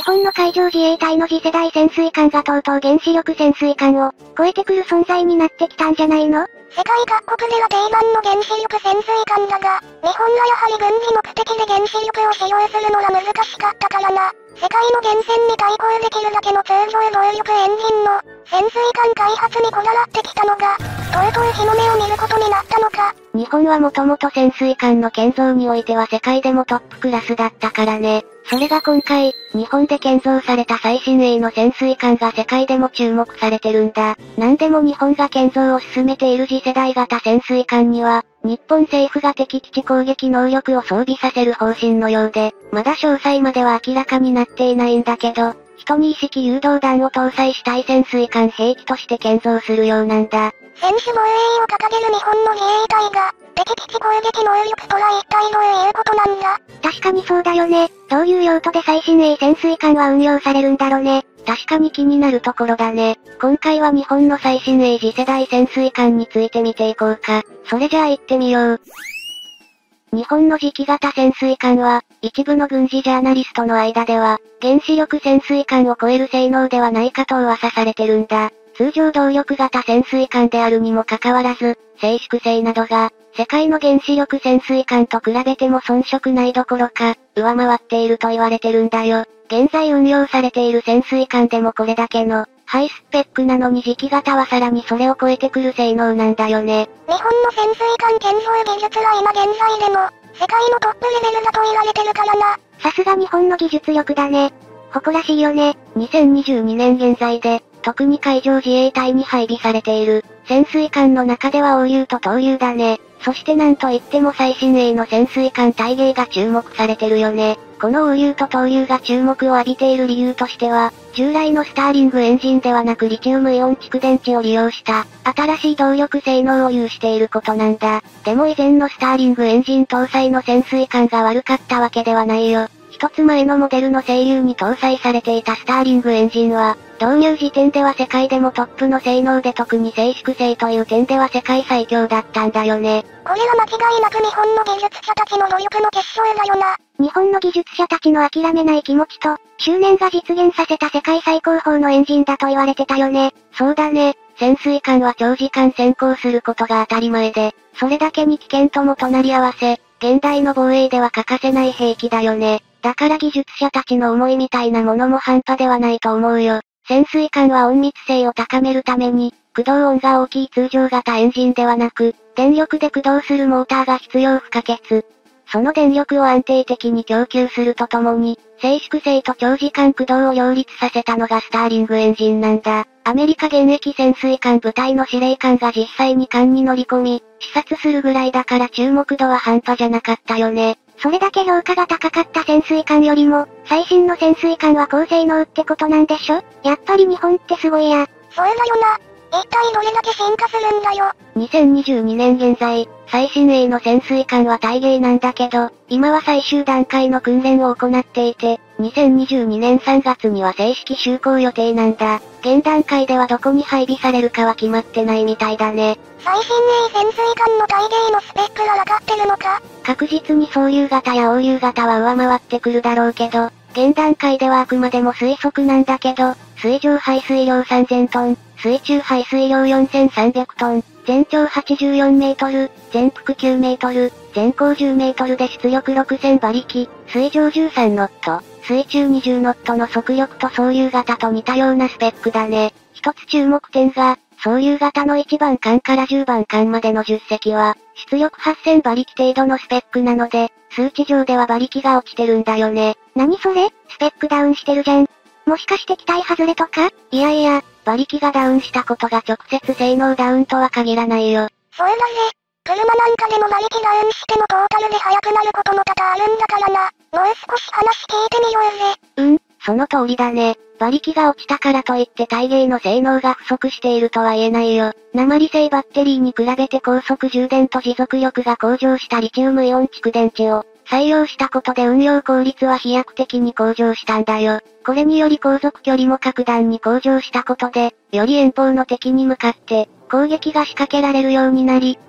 本の海上自衛隊の次世代潜水艦がとうとう原子力潜水艦を超えてくる存在になってきたんじゃないの？ 世界各国では定番の原子力潜水艦だが、日本はやはり軍事目的で原子力を使用するのは難しかったからな。世界の原潜に対抗できるだけの通常動力エンジンの潜水艦開発にこだわってきたのが、とうとう日の目を見ることになったのか。 日本はもともと潜水艦の建造においては世界でもトップクラスだったからね。それが今回、日本で建造された最新鋭の潜水艦が世界でも注目されてるんだ。なんでも日本が建造を進めている次世代型潜水艦には、日本政府が敵基地攻撃能力を装備させる方針のようで、まだ詳細までは明らかになっていないんだけど、12式誘導弾を搭載した潜水艦兵器として建造するようなんだ。 専守防衛を掲げる日本の自衛隊が、敵基地攻撃能力とは一体どういうことなんだ？ 確かにそうだよね。どういう用途で最新鋭潜水艦は運用されるんだろうね。確かに気になるところだね。今回は日本の最新鋭次世代潜水艦について見ていこうか。それじゃあ行ってみよう。日本の次期型潜水艦は、一部の軍事ジャーナリストの間では、原子力潜水艦を超える性能ではないかと噂されてるんだ。通常動力型潜水艦であるにもかかわらず、静粛性などが、世界の原子力潜水艦と比べても遜色ないどころか、上回っていると言われてるんだよ。現在運用されている潜水艦でもこれだけの、ハイスペックなのに次期型はさらにそれを超えてくる性能なんだよね。 日本の潜水艦建造技術は今現在でも、世界のトップレベルだと言われてるからな。 さすが日本の技術力だね。誇らしいよね。2022年現在で、特に海上自衛隊に配備されている、潜水艦の中では大流と東流だね。そしてなんといっても最新鋭の潜水艦大鯨が注目されてるよね。この大流と東流が注目を浴びている理由としては、従来のスターリングエンジンではなくリチウムイオン蓄電池を利用した、新しい動力性能を有していることなんだ。でも以前のスターリングエンジン搭載の潜水艦が悪かったわけではないよ。一つ前のモデルの精油に搭載されていたスターリングエンジンは、導入時点では世界でもトップの性能で特に静粛性という点では世界最強だったんだよね。 これは間違いなく日本の技術者たちの努力の結晶だよな。 日本の技術者たちの諦めない気持ちと、執念が実現させた世界最高峰のエンジンだと言われてたよね。そうだね。潜水艦は長時間潜航することが当たり前で、それだけに危険とも隣り合わせ、現代の防衛では欠かせない兵器だよね。だから技術者たちの思いみたいなものも半端ではないと思うよ。潜水艦は隠密性を高めるために、駆動音が大きい通常型エンジンではなく、電力で駆動するモーターが必要不可欠。その電力を安定的に供給するとともに、静粛性と長時間駆動を両立させたのがスターリングエンジンなんだ。アメリカ現役潜水艦部隊の司令官が実際に艦に乗り込み、視察するぐらいだから注目度は半端じゃなかったよね。それだけ評価が高かった潜水艦よりも、最新の潜水艦は高性能ってことなんでしょ？やっぱり日本ってすごいや。 そうだよな。一体どれだけ進化するんだよ。 2022年現在、最新鋭の潜水艦は大鯨なんだけど、今は最終段階の訓練を行っていて、2022年3月には正式就航予定なんだ。現段階ではどこに配備されるかは決まってないみたいだね。 最新鋭潜水艦の大鯨のスペックは分かってるのか？ 確実に総流型や大流型は上回ってくるだろうけど、現段階ではあくまでも推測なんだけど、水上排水量3000トン、水中排水量4300トン、全長84メートル、全幅9メートル、全高10メートルで出力6000馬力、水上13ノット、水中20ノットの速力と総流型と似たようなスペックだね。一つ注目点が、総流型の1番艦から10番艦までの10隻は、出力8000馬力程度のスペックなので、数値上では馬力が落ちてるんだよね。何それ？スペックダウンしてるじゃん。もしかして期待外れとか？いやいや、馬力がダウンしたことが直接性能ダウンとは限らないよ。 そうだぜ。車なんかでも馬力ダウンしてもトータルで速くなることも多々あるんだからな。もう少し話聞いてみようぜ。 その通りだね。馬力が落ちたからといって大鯨の性能が不足しているとは言えないよ。鉛製バッテリーに比べて高速充電と持続力が向上したリチウムイオン蓄電池を採用したことで運用効率は飛躍的に向上したんだよ。これにより航続距離も格段に向上したことで、より遠方の敵に向かって攻撃が仕掛けられるようになり、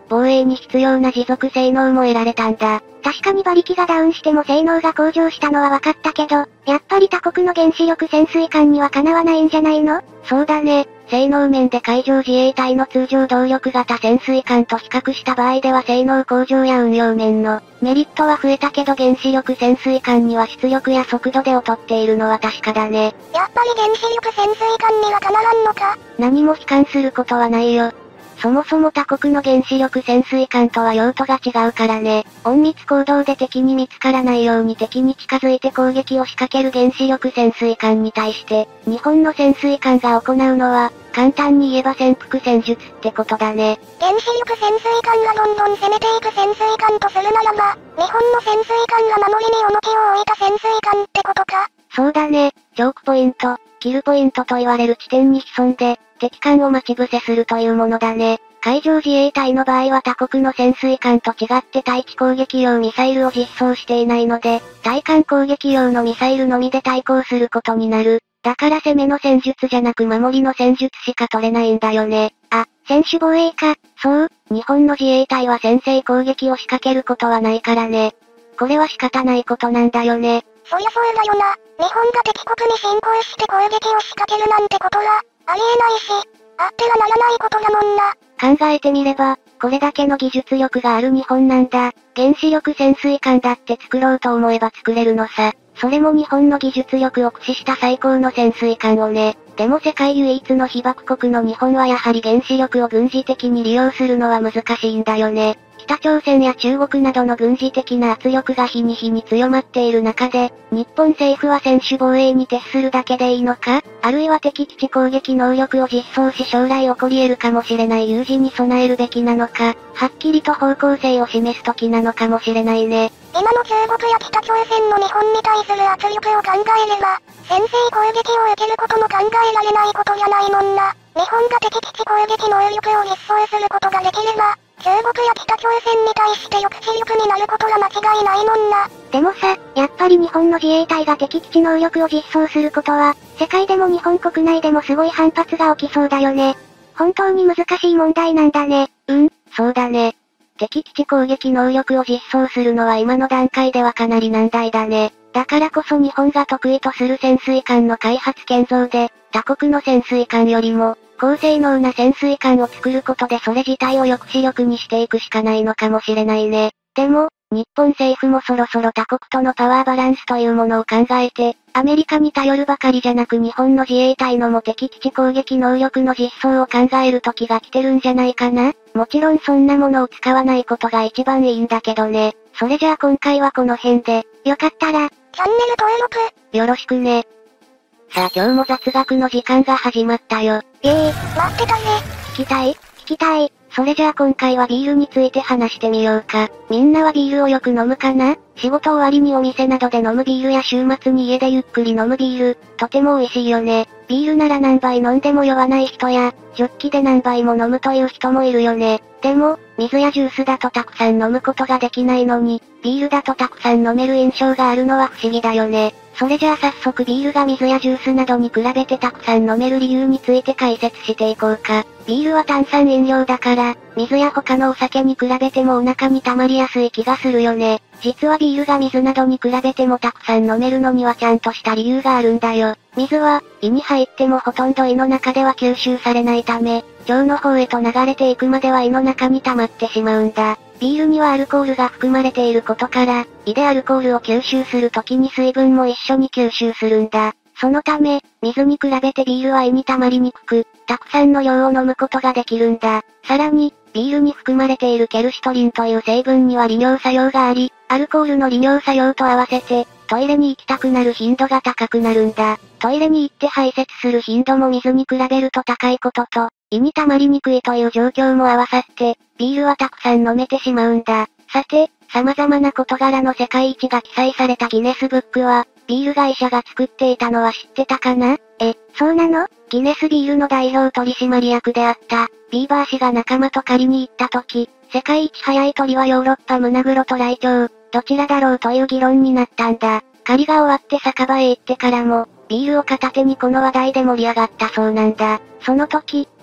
防衛に必要な持続性能も得られたんだ。 確かに馬力がダウンしても性能が向上したのは分かったけど、やっぱり他国の原子力潜水艦にはかなわないんじゃないの？ そうだね。性能面で海上自衛隊の通常動力型潜水艦と比較した場合では性能向上や運用面のメリットは増えたけど原子力潜水艦には出力や速度で劣っているのは確かだね。 やっぱり原子力潜水艦にはかなわんのか？ 何も悲観することはないよ。そもそも他国の原子力潜水艦とは用途が違うからね。隠密行動で敵に見つからないように敵に近づいて攻撃を仕掛ける原子力潜水艦に対して、日本の潜水艦が行うのは、簡単に言えば潜伏戦術ってことだね。 原子力潜水艦がどんどん攻めていく潜水艦とするならば、日本の潜水艦が守りに重きを置いた潜水艦ってことか？ そうだね。チョークポイント、キルポイントと言われる地点に潜んで、敵艦を待ち伏せするというものだね。海上自衛隊の場合は他国の潜水艦と違って対地攻撃用ミサイルを実装していないので、対艦攻撃用のミサイルのみで対抗することになる。だから攻めの戦術じゃなく守りの戦術しか取れないんだよね。 あ、専守防衛か。 そう、日本の自衛隊は先制攻撃を仕掛けることはないからね。これは仕方ないことなんだよね。 そりゃそうだよな。日本が敵国に侵攻して攻撃を仕掛けるなんてことは、ありえないし、あってはならないことだもんな。 考えてみれば、これだけの技術力がある日本なんだ。原子力潜水艦だって作ろうと思えば作れるのさ。それも日本の技術力を駆使した最高の潜水艦をね。でも世界唯一の被爆国の日本はやはり原子力を軍事的に利用するのは難しいんだよね。北朝鮮や中国などの軍事的な圧力が日に日に強まっている中で、日本政府は専守防衛に徹するだけでいいのか？あるいは敵基地攻撃能力を実装し将来起こり得るかもしれない有事に備えるべきなのか、はっきりと方向性を示す時なのかもしれないね。 今の中国や北朝鮮の日本に対する圧力を考えれば、先制攻撃を受けることも考えられないことじゃないもんな。日本が敵基地攻撃能力を実装することができれば、中国や北朝鮮に対して抑止力になることは間違いないもんな。 でもさ、やっぱり日本の自衛隊が敵基地能力を実装することは、世界でも日本国内でもすごい反発が起きそうだよね。本当に難しい問題なんだね。そうだね。敵基地攻撃能力を実装するのは今の段階ではかなり難題だね。だからこそ日本が得意とする潜水艦の開発建造で、他国の潜水艦よりも、高性能な潜水艦を作ることでそれ自体を抑止力にしていくしかないのかもしれないね。でも、日本政府もそろそろ他国とのパワーバランスというものを考えて、アメリカに頼るばかりじゃなく日本の自衛隊のも敵基地攻撃能力の実装を考える時が来てるんじゃないかな？もちろんそんなものを使わないことが一番いいんだけどね。それじゃあ今回はこの辺で、よかったら、 チャンネル登録、 よろしくね。さあ今日も雑学の時間が始まったよ。 待ってたぜ。 聞きたい。それじゃあ今回はビールについて話してみようか。みんなはビールをよく飲むかな？仕事終わりにお店などで飲むビールや週末に家でゆっくり飲むビール、とても美味しいよね。ビールなら何杯飲んでも酔わない人や、ジョッキで何杯も飲むという人もいるよね。でも、水やジュースだとたくさん飲むことができないのに、ビールだとたくさん飲める印象があるのは不思議だよね。それじゃあ早速ビールが水やジュースなどに比べてたくさん飲める理由について解説していこうか。ビールは炭酸飲料だから、水や他のお酒に比べてもお腹に溜まりやすい気がするよね。実はビールが水などに比べてもたくさん飲めるのにはちゃんとした理由があるんだよ。水は、胃に入ってもほとんど胃の中では吸収されないため、腸の方へと流れていくまでは胃の中に溜まってしまうんだ。ビールにはアルコールが含まれていることから、胃でアルコールを吸収するときに水分も一緒に吸収するんだ。そのため、水に比べてビールは胃に溜まりにくく、たくさんの量を飲むことができるんだ。さらに、ビールに含まれているケルシトリンという成分には利尿作用があり、アルコールの利尿作用と合わせて、トイレに行きたくなる頻度が高くなるんだ。トイレに行って排泄する頻度も水に比べると高いことと、胃に溜まりにくいという状況も合わさって、ビールはたくさん飲めてしまうんだ。さて、様々な事柄の世界一が記載されたギネスブックは、ビール会社が作っていたのは知ってたかな？ そうなの？ ギネスビールの代表取締役であった、ビーバー氏が仲間と狩りに行った時、世界一速い鳥はヨーロッパ胸黒とライチョウ、どちらだろうという議論になったんだ。狩りが終わって酒場へ行ってからも、ビールを片手にこの話題で盛り上がったそうなんだ。その時、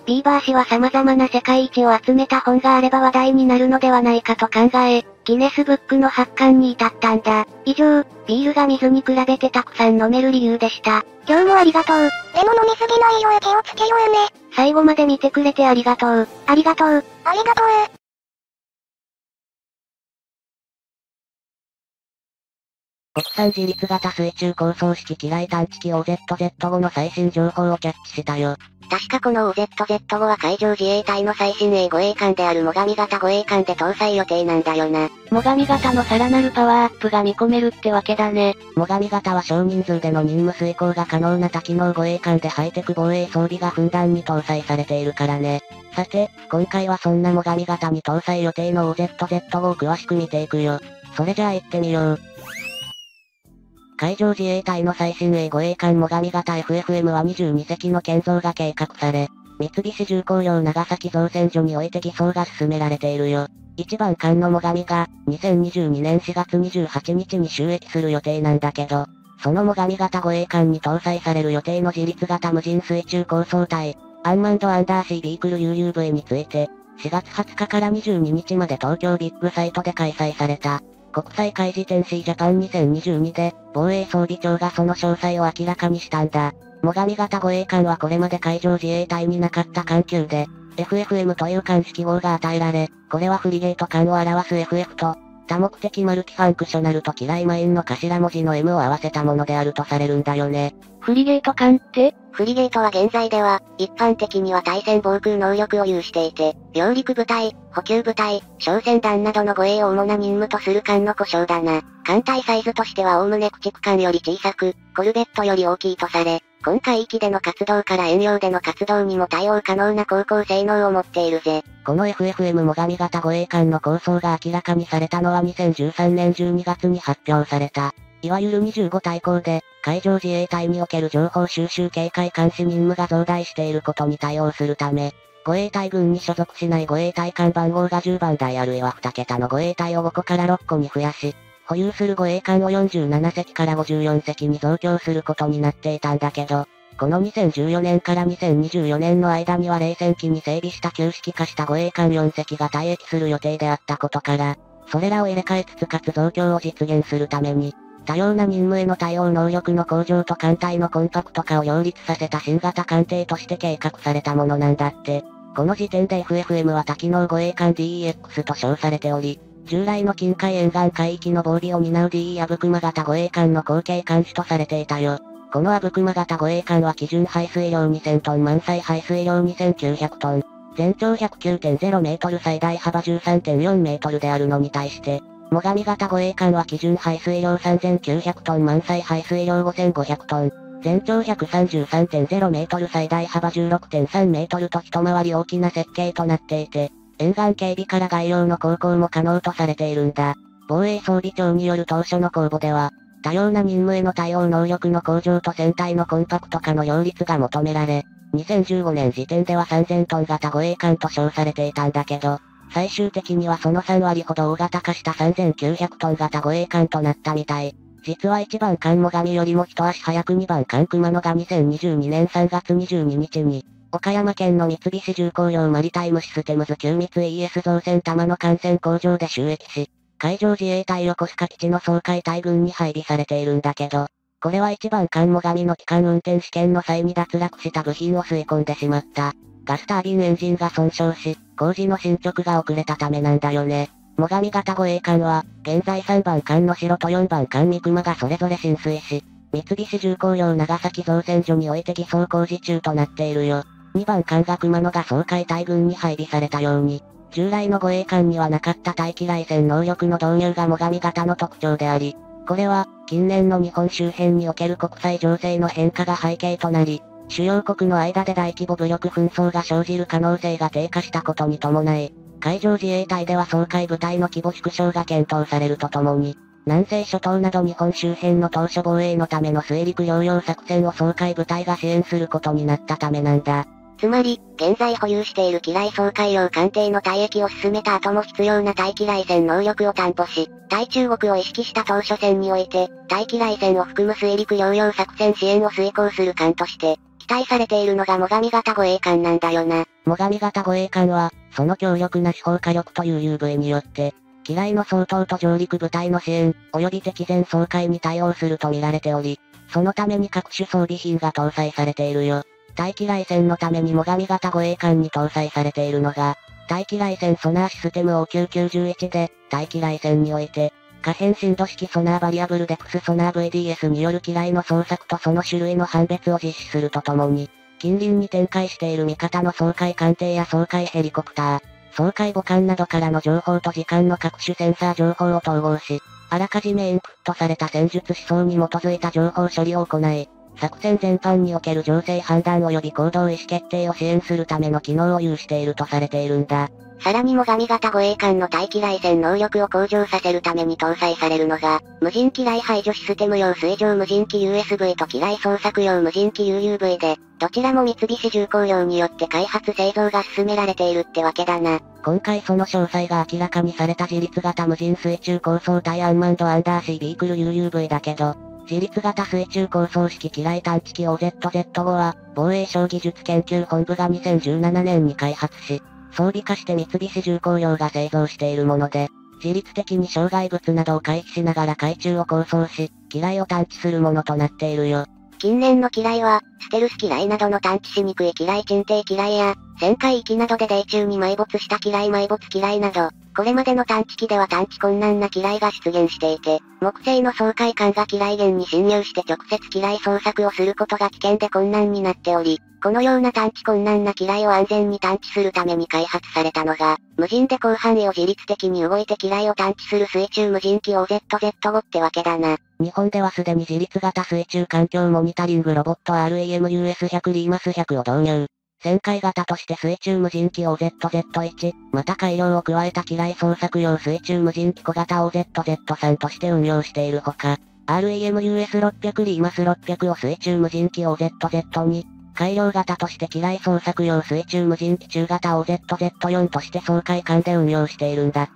ビーバー氏は様々な世界一を集めた本があれば話題になるのではないかと考え、ギネスブックの発刊に至ったんだ。以上、ビールが水に比べてたくさん飲める理由でした。 今日もありがとう。でも飲みすぎないよう気をつけようね。 最後まで見てくれてありがとう。 ありがとう。ありがとう。 国産自立型水中高層式機雷探知機 OZZ5 の最新情報をキャッチしたよ。 確かこの OZZ5 は海上自衛隊の最新鋭護衛艦である最上型護衛艦で搭載予定なんだよな。 最上型のさらなるパワーアップが見込めるってわけだね。 最上型は少人数での任務遂行が可能な多機能護衛艦でハイテク防衛装備がふんだんに搭載されているからね。さて、今回はそんな最上型に搭載予定の OZZ5 を詳しく見ていくよ。それじゃあ行ってみよう。海上自衛隊の最新鋭護衛艦最上型 FFM は22隻の建造が計画され、三菱重工業長崎造船所において偽装が進められているよ。一番艦の最上が、2022年4月28日に就役する予定なんだけど、その最上型護衛艦に搭載される予定の自立型無人水中高層隊、アンマンドアンダーシービークル UUV について、4月20日から22日まで東京ビッグサイトで開催された。国際海事展 C ジャパン2022で、防衛装備庁がその詳細を明らかにしたんだ。最上型護衛艦はこれまで海上自衛隊になかった艦級で、FFM という艦式号が与えられ、これはフリゲート艦を表す FF と、多目的マルチファンクショナルと機雷マインの頭文字の M を合わせたものであるとされるんだよね。 フリゲート艦ってフリゲートは現在では、一般的には対戦防空能力を有していて、揚陸部隊、補給部隊、小船団などの護衛を主な任務とする艦の呼称だな。艦隊サイズとしては概ね駆逐艦より小さく、コルベットより大きいとされ、今海域での活動から遠洋での活動にも対応可能な航行性能を持っているぜ。 この FFM 最上型護衛艦の構想が明らかにされたのは2013年12月に発表された。いわゆる25対抗で、海上自衛隊における情報収集警戒監視任務が増大していることに対応するため、護衛隊群に所属しない護衛隊艦番号が10番台あるいは2桁の護衛隊を5個から6個に増やし、保有する護衛艦を47隻から54隻に増強することになっていたんだけど、この2014年から2024年の間には冷戦期に整備した旧式化した護衛艦4隻が退役する予定であったことから、それらを入れ替えつつかつ増強を実現するために、多様な任務への対応能力の向上と艦隊のコンパクト化を両立させた新型艦艇として計画されたものなんだって。この時点で FFM は多機能護衛艦 DEX と称されており、従来の近海沿岸海域の防備を担う DE アブクマ型護衛艦の後継艦種とされていたよ。このアブクマ型護衛艦は基準排水量2000トン満載排水量2900トン。全長 109.0 メートル最大幅 13.4 メートルであるのに対して、最上型護衛艦は基準排水量3900トン満載排水量5500トン。全長 133.0 メートル最大幅 16.3 メートルと一回り大きな設計となっていて、沿岸警備から外洋の航行も可能とされているんだ。防衛装備庁による当初の公募では、多様な任務への対応能力の向上と船体のコンパクト化の両立が求められ、2015年時点では3000トン型護衛艦と称されていたんだけど、最終的にはその3割ほど大型化した3900トン型護衛艦となったみたい。実は1番艦最上よりも一足早く2番艦熊野が2022年3月22日に、岡山県の三菱重工業マリタイムシステムズ旧三井 ES 造船玉野艦船工場で就役し、海上自衛隊横須賀基地の掃海隊群に配備されているんだけど、これは1番艦最上の機関運転試験の際に脱落した部品を吸い込んでしまった。ガスタービンエンジンが損傷し、工事の進捗が遅れたためなんだよね。最上型護衛艦は、現在3番艦の城と4番艦三熊がそれぞれ浸水し、三菱重工業長崎造船所において偽装工事中となっているよ。2番艦が熊野が掃海隊群に配備されたように、従来の護衛艦にはなかった対機雷戦能力の導入が最上型の特徴であり、これは、近年の日本周辺における国際情勢の変化が背景となり、主要国の間で大規模武力紛争が生じる可能性が低下したことに伴い、海上自衛隊では掃海部隊の規模縮小が検討されるとともに、南西諸島など日本周辺の島嶼防衛のための水陸両用作戦を掃海部隊が支援することになったためなんだ。 つまり、現在保有している機雷掃海用艦艇の退役を進めた後も必要な対機雷戦能力を担保し、対中国を意識した島嶼戦において、対機雷戦を含む水陸両用作戦支援を遂行する艦として、期待されているのが最上型護衛艦なんだよな。 最上型護衛艦は、その強力な司法火力という UV によって、機雷の掃討と上陸部隊の支援、及び敵前掃海に対応すると見られており、そのために各種装備品が搭載されているよ。対機雷戦のために最上型護衛艦に搭載されているのが、対機雷戦ソナーシステム OQ91 で、対機雷戦において、可変深度式ソナーバリアブルデクスソナー VDS による機雷の捜索とその種類の判別を実施するとともに、近隣に展開している味方の掃海艦艇や掃海ヘリコプター、掃海母艦などからの情報と時間の各種センサー情報を統合し、あらかじめインプットされた戦術思想に基づいた情報処理を行い、作戦全般における情勢判断及び行動意思決定を支援するための機能を有しているとされているんだ。 さらに最上型護衛艦の対機雷戦能力を向上させるために搭載されるのが、無人機雷排除システム用水上無人機 USV と機雷捜索用無人機 UUV で、どちらも三菱重工業によって開発製造が進められているってわけだな。 今回その詳細が明らかにされた自立型無人水中高層対アンマンドアンダーシービークル UUV だけど、自立型水中高層式機雷探知機 OZZ5 は、防衛省技術研究本部が2017年に開発し、装備化して三菱重工業が製造しているもので、自律的に障害物などを回避しながら海中を航走し、機雷を探知するものとなっているよ。 近年の機雷は、ステルス機雷などの探知しにくい機雷沈底機雷や、旋回域などで泥中に埋没した機雷埋没機雷など、これまでの探知機では探知困難な機雷が出現していて、木製の掃海艦が機雷源に侵入して直接機雷捜索をすることが危険で困難になっており、このような探知困難な機雷を安全に探知するために開発されたのが、無人で広範囲を自律的に動いて機雷を探知する水中無人機 OZZ5 ってわけだな。 日本ではすでに自律型水中環境モニタリングロボット REMUS100 リーマス100を導入。旋回型として水中無人機 OZZ1、また改良を加えた機雷捜索用水中無人機小型 OZZ3 として運用しているほか、REMUS600 リーマス600を水中無人機 OZZ2、改良型として機雷捜索用水中無人機中型 OZZ4 として掃海艦で運用しているんだって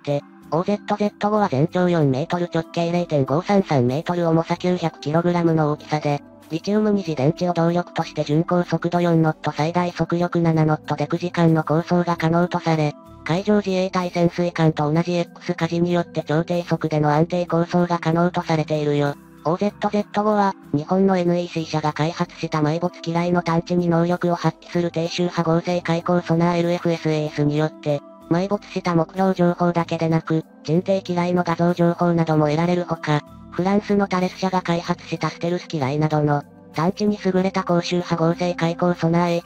。OZZ5 は全長4メートル直径 0.533 メートル重さ 900kg の大きさで、リチウム二次電池を動力として巡航速度4ノット最大速力7ノットで9時間の航走が可能とされ、海上自衛隊潜水艦と同じ X 舵によって超低速での安定航走が可能とされているよ。OZZ5 は、日本の NEC 社が開発した埋没機雷の探知に能力を発揮する低周波合成開口ソナー LFSAS によって、埋没した目標情報だけでなく、沈底機雷の画像情報なども得られるほか、フランスのタレス社が開発したステルス機雷などの、探知に優れた高周波合成開口ソナー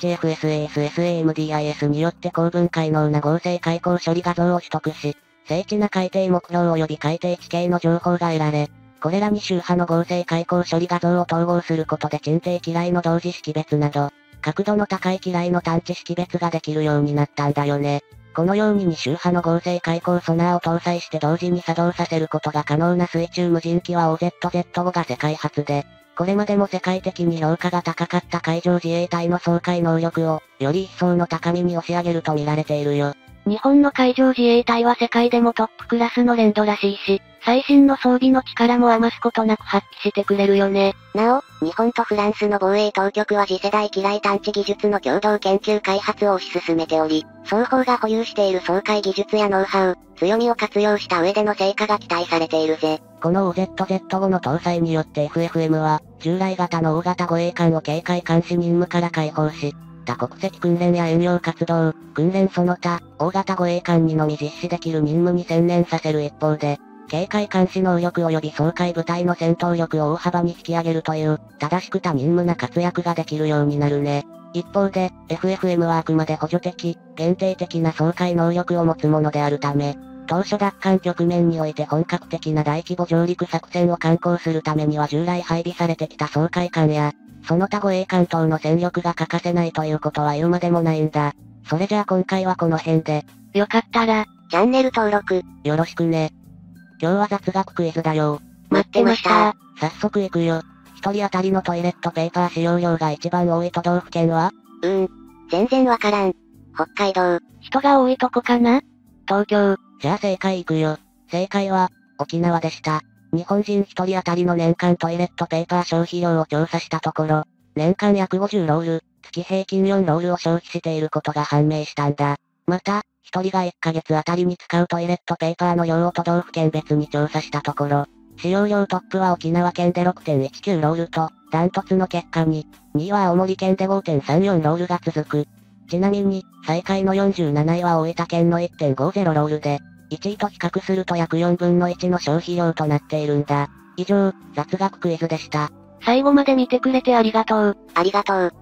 HFSAS-SAMDIS によって高分解能な合成開口処理画像を取得し、精緻な海底目標及び海底地形の情報が得られ、これらに周波の合成開口処理画像を統合することで沈底機雷の同時識別など、角度の高い機雷の探知識別ができるようになったんだよね。このように2周波の合成開口ソナーを搭載して同時に作動させることが可能な水中無人機は OZZ5 が世界初で、これまでも世界的に評価が高かった海上自衛隊の掃海能力を、より一層の高みに押し上げると見られているよ。 日本の海上自衛隊は世界でもトップクラスの連動らしいし、最新の装備の力も余すことなく発揮してくれるよね。 なお、日本とフランスの防衛当局は次世代機雷探知技術の共同研究開発を推し進めており、双方が保有している掃海技術やノウハウ、強みを活用した上での成果が期待されているぜ。 この OZZ5 の搭載によって FFM は、従来型の大型護衛艦を警戒監視任務から解放し、多国籍訓練や遠洋活動、訓練その他、大型護衛艦にのみ実施できる任務に専念させる一方で、警戒監視能力及び掃海部隊の戦闘力を大幅に引き上げるという、正しく多任務な活躍ができるようになるね。一方で、FFM はあくまで補助的、限定的な掃海能力を持つものであるため、当初奪還局面において本格的な大規模上陸作戦を敢行するためには従来配備されてきた掃海艦や、その他護衛艦等の戦力が欠かせないということは言うまでもないんだ。それじゃあ今回はこの辺で。 よかったら、 チャンネル登録、 よろしくね。今日は雑学クイズだよ。 待ってました。 早速行くよ。一人当たりのトイレットペーパー使用量が一番多い都道府県は？ 全然わからん。北海道。 人が多いとこかな？東京。 じゃあ正解行くよ。正解は、沖縄でした。日本人一人当たりの年間トイレットペーパー消費量を調査したところ、年間約50ロール、 月平均4ロールを消費していることが判明したんだ。また、1人が1ヶ月あたりに使うトイレットペーパーの量を都道府県別に調査したところ、使用量トップは沖縄県で 6.19 ロールと、ダントツの結果に、2位は青森県で 5.34 ロールが続く。ちなみに、最下位の47位は大分県の 1.50 ロールで、1位と比較すると約4分の1の消費量となっているんだ。以上、雑学クイズでした。 最後まで見てくれてありがとう。 ありがとう。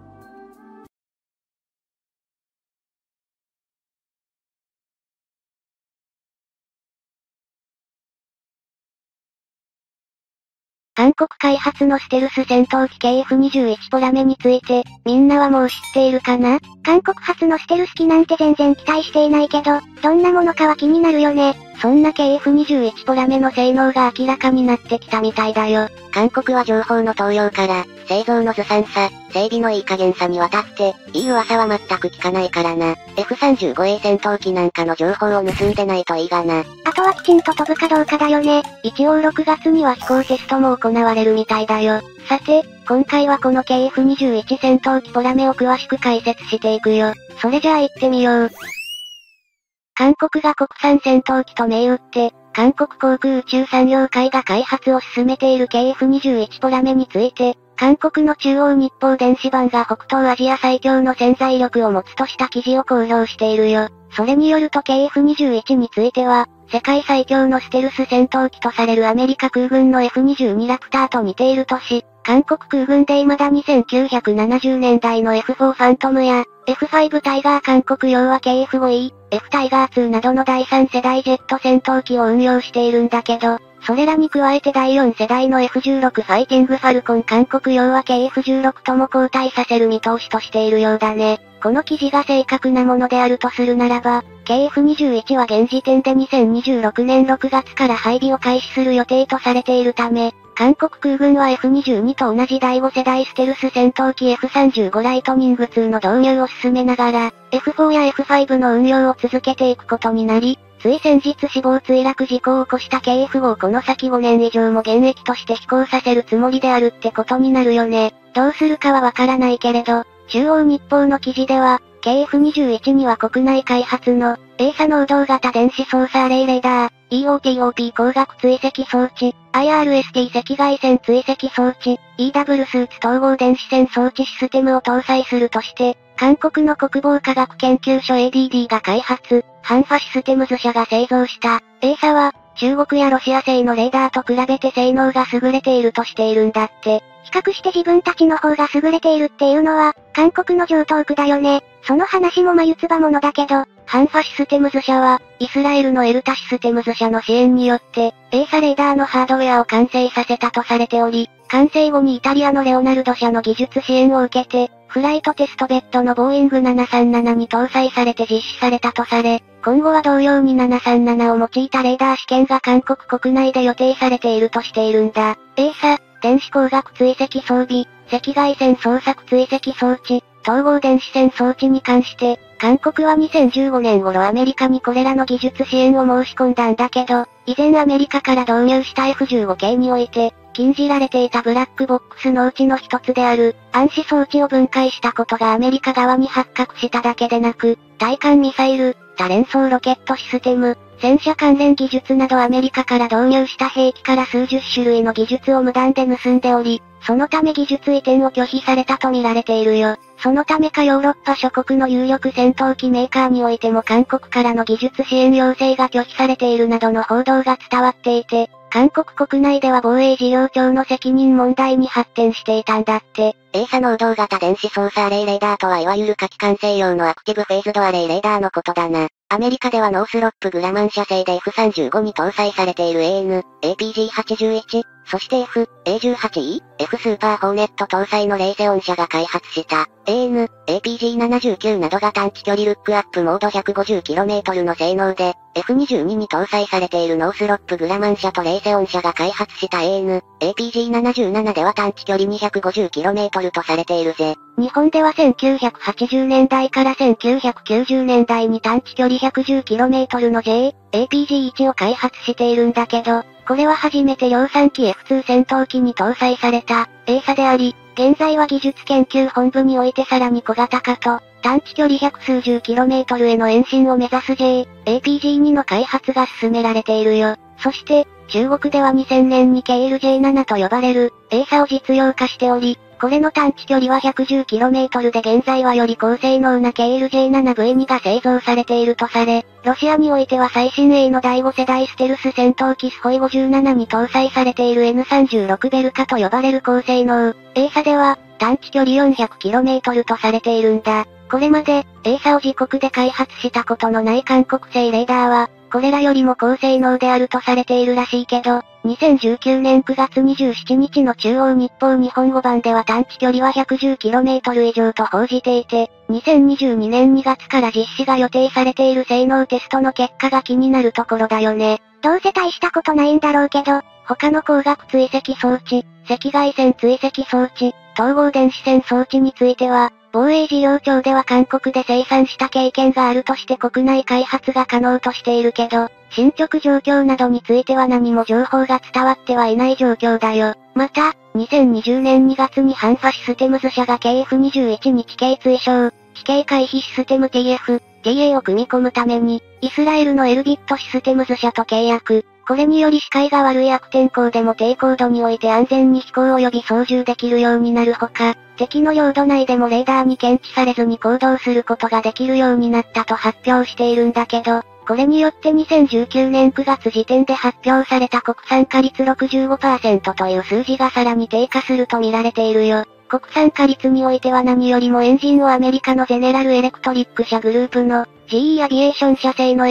韓国開発のステルス戦闘機 KF-21 ポラメについて、みんなはもう知っているかな？ 韓国発のステルス機なんて全然期待していないけど、どんなものかは気になるよね。 そんな KF-21 ポラメの性能が明らかになってきたみたいだよ。 韓国は情報の盗用から、製造のずさんさ、整備のいい加減さにわたって、いい噂は全く聞かないからな。F35A 戦闘機なんかの情報を盗んでないといいがな。 あとはきちんと飛ぶかどうかだよね。 一応6月には飛行テストも行われるみたいだよ。さて、今回はこの KF-21 戦闘機ポラメを詳しく解説していくよ。それじゃあ行ってみよう。韓国が国産戦闘機と銘打って、韓国航空宇宙産業会が開発を進めている KF-21 ポラメについて、韓国の中央日報電子版が北東アジア最強の潜在力を持つとした記事を公表しているよ。それによると KF-21 については、世界最強のステルス戦闘機とされるアメリカ空軍の F-22 ラプターと似ているとし、韓国空軍で未だに1970年代の F4 ファントムや、F5 タイガー韓国用は KF5E、F タイガー2などの第3世代ジェット戦闘機を運用しているんだけど、それらに加えて第4世代の F16 ファイティングファルコン韓国用は KF16 とも交代させる見通しとしているようだね。この記事が正確なものであるとするならば、KF21 は現時点で2026年6月から配備を開始する予定とされているため、韓国空軍は F22 と同じ第5世代ステルス戦闘機 F35 ライトニング2の導入を進めながら、F4 や F5 の運用を続けていくことになり、つい先日死亡墜落事故を起こした KF をこの先5年以上も現役として飛行させるつもりであるってことになるよね。どうするかはわからないけれど、中央日報の記事では、KF21 には国内開発の、AESA 能動型電子操作アレイレーダー、EOTOP 光学追跡装置、IRST 赤外線追跡装置、EW スーツ統合電子線装置システムを搭載するとして、韓国の国防科学研究所 ADD が開発、ハンファシステムズ社が製造した、AESA は、中国やロシア製のレーダーと比べて性能が優れているとしているんだって。 比較して自分たちの方が優れているっていうのは、韓国の上等句だよね。その話も眉唾物だけど、 ハンファシステムズ社は、イスラエルのエルタシステムズ社の支援によって、AESA レーダーのハードウェアを完成させたとされており、完成後にイタリアのレオナルド社の技術支援を受けて、フライトテストベッドのボーイング737に搭載されて実施されたとされ、今後は同様に737を用いたレーダー試験が韓国国内で予定されているとしているんだ。AESA、電子光学追跡装備、赤外線捜索追跡装置、統合電子線装置に関して、韓国は2015年頃アメリカにこれらの技術支援を申し込んだんだけど、以前アメリカから導入した F15 系において、禁じられていたブラックボックスのうちの一つである、暗視装置を分解したことがアメリカ側に発覚しただけでなく、対艦ミサイル、多連装ロケットシステム、戦車関連技術などアメリカから導入した兵器から数十種類の技術を無断で盗んでおり、そのため技術移転を拒否されたと見られているよ。そのためかヨーロッパ諸国の有力戦闘機メーカーにおいても韓国からの技術支援要請が拒否されているなどの報道が伝わっていて、韓国国内では防衛事業庁の責任問題に発展していたんだって。 AESA 能動型電子操作アレイレーダーとはいわゆる火器管制用のアクティブフェーズドアレイレーダーのことだな。アメリカではノースロップグラマン社製で F35 に搭載されている AN、APG81、そして F、A18E、F スーパーホーネット搭載のレイセオン社が開発した AN、APG79 などが探知距離ルックアップモード 150km の性能で、F22 に搭載されているノースロップグラマン社とレイセオン社が開発した AN、APG77 では探知距離 250km とされているぜ。 日本では1980年代から1990年代に探知距離 110km の J、APG1 を開発しているんだけど、これは初めて量産機 F2 戦闘機に搭載された、AESA であり、 現在は技術研究本部においてさらに小型化と、探知距離百数十キロメートルへの延伸を目指す J、APG2 の開発が進められているよ。そして、中国では2000年に KLJ7 と呼ばれる、ASA を実用化しており、これの探知距離は 110km で現在はより高性能な KLJ7V2 が製造されているとされ、ロシアにおいては最新鋭の第5世代ステルス戦闘機スホイ57に搭載されている N36 ベルカと呼ばれる高性能、ASA では、探知距離 400km とされているんだ。これまで、ASA を自国で開発したことのない韓国製レーダーは、これらよりも高性能であるとされているらしいけど、2019年9月27日の中央日報日本語版では探知距離は 110km 以上と報じていて、2022年2月から実施が予定されている性能テストの結果が気になるところだよね。 どうせ大したことないんだろうけど、 他の光学追跡装置、赤外線追跡装置、統合電子線装置については、防衛事業庁では韓国で生産した経験があるとして国内開発が可能としているけど、進捗状況などについては何も情報が伝わってはいない状況だよ。また、2020年2月にハンファシステムズ社が KF21 に地形追称、地形回避システム TF、TA を組み込むために、イスラエルのエルビットシステムズ社と契約。これにより視界が悪い悪天候でも低高度において安全に飛行及び操縦できるようになるほか、敵の領土内でもレーダーに検知されずに行動することができるようになったと発表しているんだけど、これによって2019年9月時点で発表された国産化率 65% という数字がさらに低下すると見られているよ。国産化率においては何よりもエンジンをアメリカのゼネラルエレクトリック社グループの GE アビエーション社製の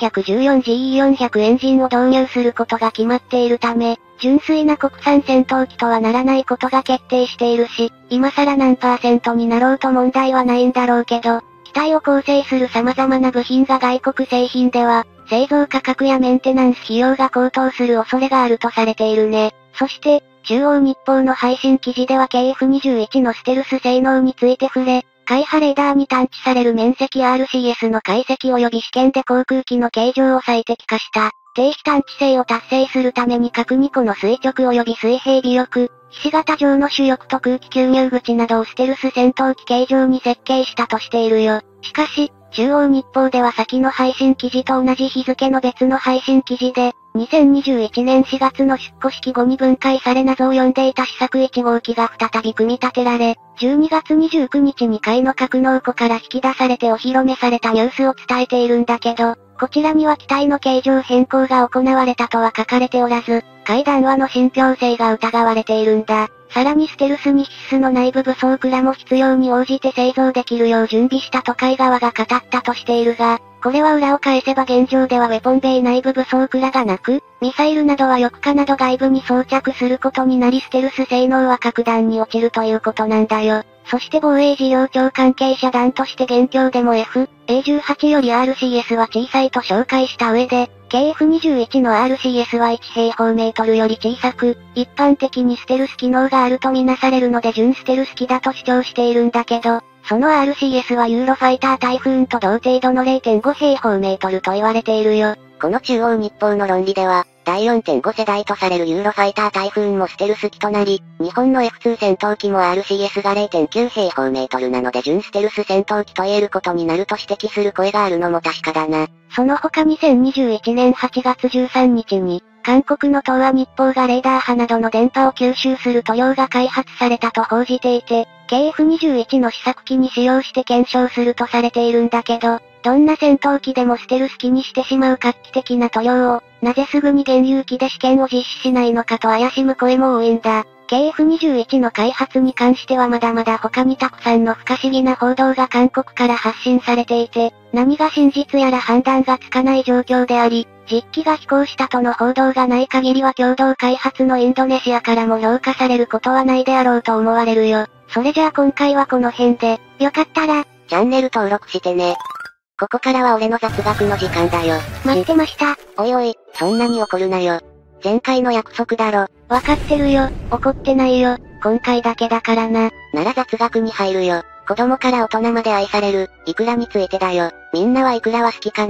F414GE400 エンジンを導入することが決まっているため、純粋な国産戦闘機とはならないことが決定しているし、今更何%になろうと問題はないんだろうけど、機体を構成する様々な部品が外国製品では、製造価格やメンテナンス費用が高騰する恐れがあるとされているね。そして、中央日報の配信記事では KF21 のステルス性能について触れ、海波レーダーに探知される面積 RCS の解析及び試験で航空機の形状を最適化した。低飛探知性を達成するために各2個の垂直及び水平尾翼、ひし形状の主翼と空気吸入口などをステルス戦闘機形状に設計したとしているよ。しかし、中央日報では先の配信記事と同じ日付の別の配信記事で、2021年4月の出庫式後に分解され謎を呼んでいた試作1号機が再び組み立てられ、12月29日に海の格納庫から引き出されてお披露目されたニュースを伝えているんだけど、こちらには機体の形状変更が行われたとは書かれておらず、海談話の信憑性が疑われているんだ。さらにステルスに必須の内部武装蔵も必要に応じて製造できるよう準備したと海側が語ったとしているが、これは裏を返せば現状ではウェポンベイ内部武装蔵がなく、ミサイルなどは翼下など外部に装着することになりステルス性能は格段に落ちるということなんだよ。そして防衛事業庁関係者団として現況でも F、A18 より RCS は小さいと紹介した上で、KF21 の RCS は1平方メートルより小さく、一般的にステルス機能があるとみなされるので準ステルス機だと主張しているんだけど、その RCS はユーロファイタータイフーンと同程度の 0.5 平方メートルと言われているよ。 この中央日報の論理では、第 4.5 世代とされるユーロファイタータイフーンもステルス機となり、日本の F2 戦闘機も RCS が 0.9 平方メートルなので準ステルス戦闘機と言えることになると指摘する声があるのも確かだな。 その他2021年8月13日に、韓国の東亜日報がレーダー波などの電波を吸収する塗料が開発されたと報じていて、KF21 の試作機に使用して検証するとされているんだけど、どんな戦闘機でもステルス機にしてしまう画期的な塗料を、なぜすぐに現有機で試験を実施しないのかと怪しむ声も多いんだ。KF21 の開発に関してはまだまだ他にたくさんの不可思議な報道が韓国から発信されていて、何が真実やら判断がつかない状況であり、実機が飛行したとの報道がない限りは共同開発のインドネシアからも評価されることはないであろうと思われるよ。それじゃあ今回はこの辺で、 よかったら、 チャンネル登録してね。ここからは俺の雑学の時間だよ。 待ってました。 おいおい、そんなに怒るなよ。前回の約束だろ。 わかってるよ、怒ってないよ。今回だけだからな。 なら雑学に入るよ。子供から大人まで愛される、イクラについてだよ。みんなはイクラは好きかな？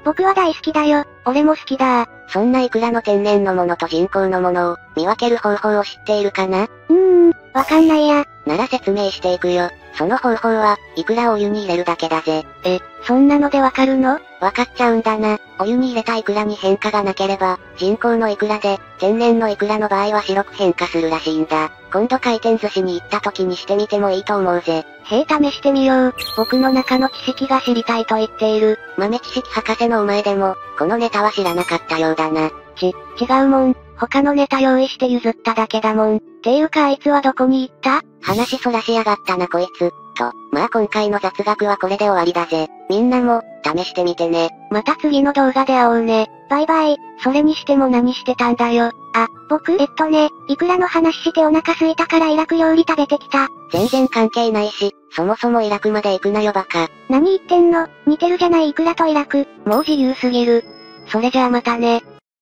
僕は大好きだよ。俺も好きだ。 そんなイクラの天然のものと人工のものを見分ける方法を知っているかな？ わかんないや。 なら説明していくよ。その方法は、イクラをお湯に入れるだけだぜ。 そんなのでわかるの？ わかっちゃうんだな。お湯に入れたイクラに変化がなければ、人工のイクラで、天然のイクラの場合は白く変化するらしいんだ。今度回転寿司に行った時にしてみてもいいと思うぜ。 試してみよう。僕の中の知識が知りたいと言っている。 豆知識博士のお前でも、このネタは知らなかったようだな。 違うもん。他のネタ用意して譲っただけだもん。ていうかあいつはどこに行った？ 話そらしやがったなこいつ。と、まあ今回の雑学はこれで終わりだぜ。みんなも、試してみてね。 また次の動画で会おうね。バイバイ。それにしても何してたんだよ。僕、イクラの話してお腹空いたからイラク料理食べてきた。 全然関係ないし、そもそもイラクまで行くなよバカ。 何言ってんの？似てるじゃないイクラとイラク。もう自由すぎる。それじゃあまたね。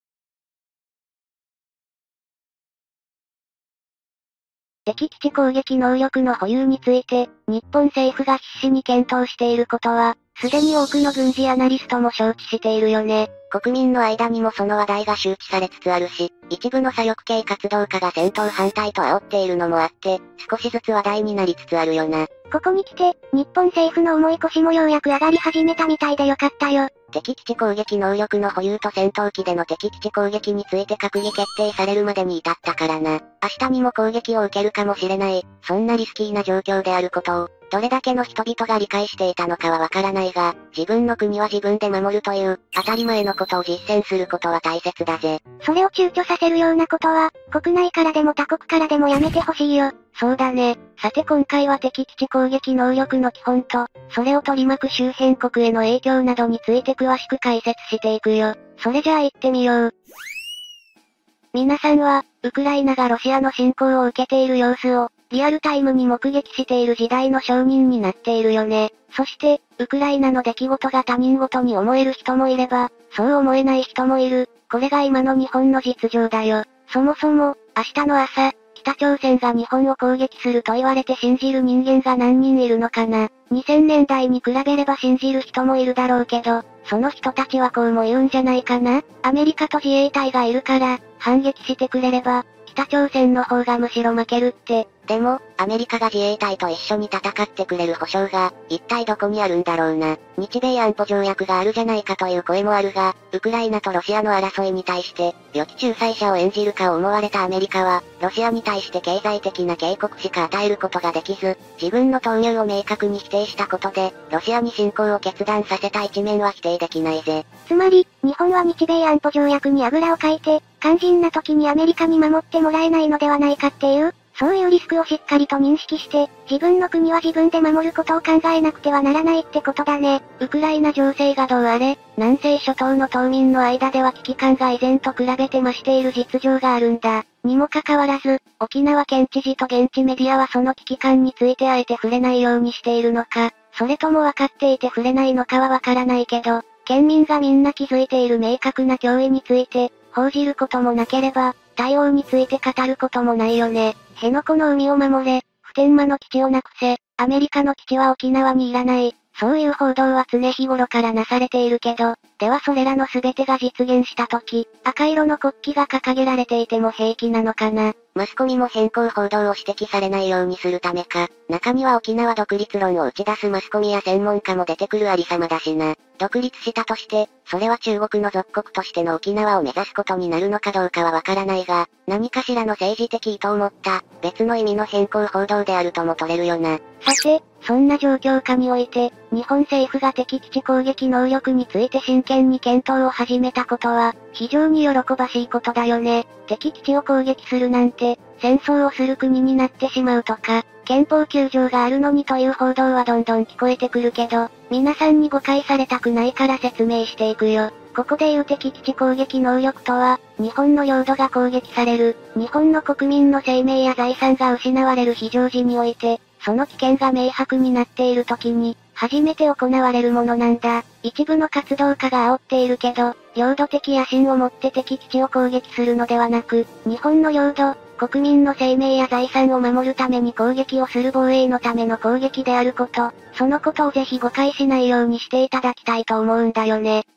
敵基地攻撃能力の保有について、日本政府が必死に検討していることは、すでに多くの軍事アナリストも承知しているよね。 国民の間にもその話題が周知されつつあるし、一部の左翼系活動家が戦闘反対と煽っているのもあって、少しずつ話題になりつつあるよな。 ここに来て、日本政府の重い腰もようやく上がり始めたみたいでよかったよ。 敵基地攻撃能力の保有と戦闘機での敵基地攻撃について閣議決定されるまでに至ったからな。明日にも攻撃を受けるかもしれない、そんなリスキーな状況であることを、どれだけの人々が理解していたのかはわからないが、自分の国は自分で守るという、当たり前のことを実践することは大切だぜ。 それを躊躇させるようなことは、国内からでも他国からでもやめてほしいよ。 そうだね。 さて今回は敵基地攻撃能力の基本と、それを取り巻く周辺国への影響などについて詳しく解説していくよ。それじゃあ行ってみよう。皆さんは、ウクライナがロシアの侵攻を受けている様子を、リアルタイムに目撃している時代の証人になっているよね。そして、ウクライナの出来事が他人事に思える人もいれば、そう思えない人もいる。これが今の日本の実情だよ。そもそも、明日の朝、北朝鮮が日本を攻撃すると言われて信じる人間が何人いるのかな。2000年代に比べれば信じる人もいるだろうけど、その人たちはこうも言うんじゃないかな。アメリカと自衛隊がいるから、反撃してくれれば、北朝鮮の方がむしろ負けるって。 でも、アメリカが自衛隊と一緒に戦ってくれる保証が、一体どこにあるんだろうな。日米安保条約があるじゃないかという声もあるが、ウクライナとロシアの争いに対して、良き仲裁者を演じるかを思われたアメリカは、ロシアに対して経済的な警告しか与えることができず、自分の投入を明確に否定したことで、ロシアに侵攻を決断させた一面は否定できないぜ。 つまり、日本は日米安保条約にあぐらをかいて、肝心な時にアメリカに守ってもらえないのではないかっていう、そういうリスクをしっかりと認識して、自分の国は自分で守ることを考えなくてはならないってことだね。 ウクライナ情勢がどうあれ、南西諸島の島民の間では危機感が以前と比べて増している実情があるんだ。にもかかわらず、沖縄県知事と現地メディアはその危機感についてあえて触れないようにしているのか、それとも分かっていて触れないのかはわからないけど、県民がみんな気づいている明確な脅威について、報じることもなければ、対応について語ることもないよね。辺野古の海を守れ、普天間の基地をなくせ、アメリカの基地は沖縄にいらない。そういう報道は常日頃からなされているけど、ではそれらの全てが実現した時、赤色の国旗が掲げられていても平気なのかな。マスコミも偏向報道を指摘されないようにするためか、中には沖縄独立論を打ち出すマスコミや専門家も出てくるありさまだしな。独立したとして、それは中国の属国としての沖縄を目指すことになるのかどうかはわからないが、何かしらの政治的意図を持った、別の意味の偏向報道であるとも取れるよな。さて、そんな状況下において、日本政府が敵基地攻撃能力について真剣に検討を始めたことは、非常に喜ばしいことだよね。敵基地を攻撃するなんて、戦争をする国になってしまうとか、憲法9条があるのにという報道はどんどん聞こえてくるけど、皆さんに誤解されたくないから説明していくよ。ここで言う敵基地攻撃能力とは、日本の領土が攻撃される、日本の国民の生命や財産が失われる非常時において、その危険が明白になっている時に、初めて行われるものなんだ。一部の活動家が煽っているけど、領土的野心を持って敵基地を攻撃するのではなく、日本の領土、国民の生命や財産を守るために攻撃をする防衛のための攻撃であること、そのことをぜひ誤解しないようにしていただきたいと思うんだよね。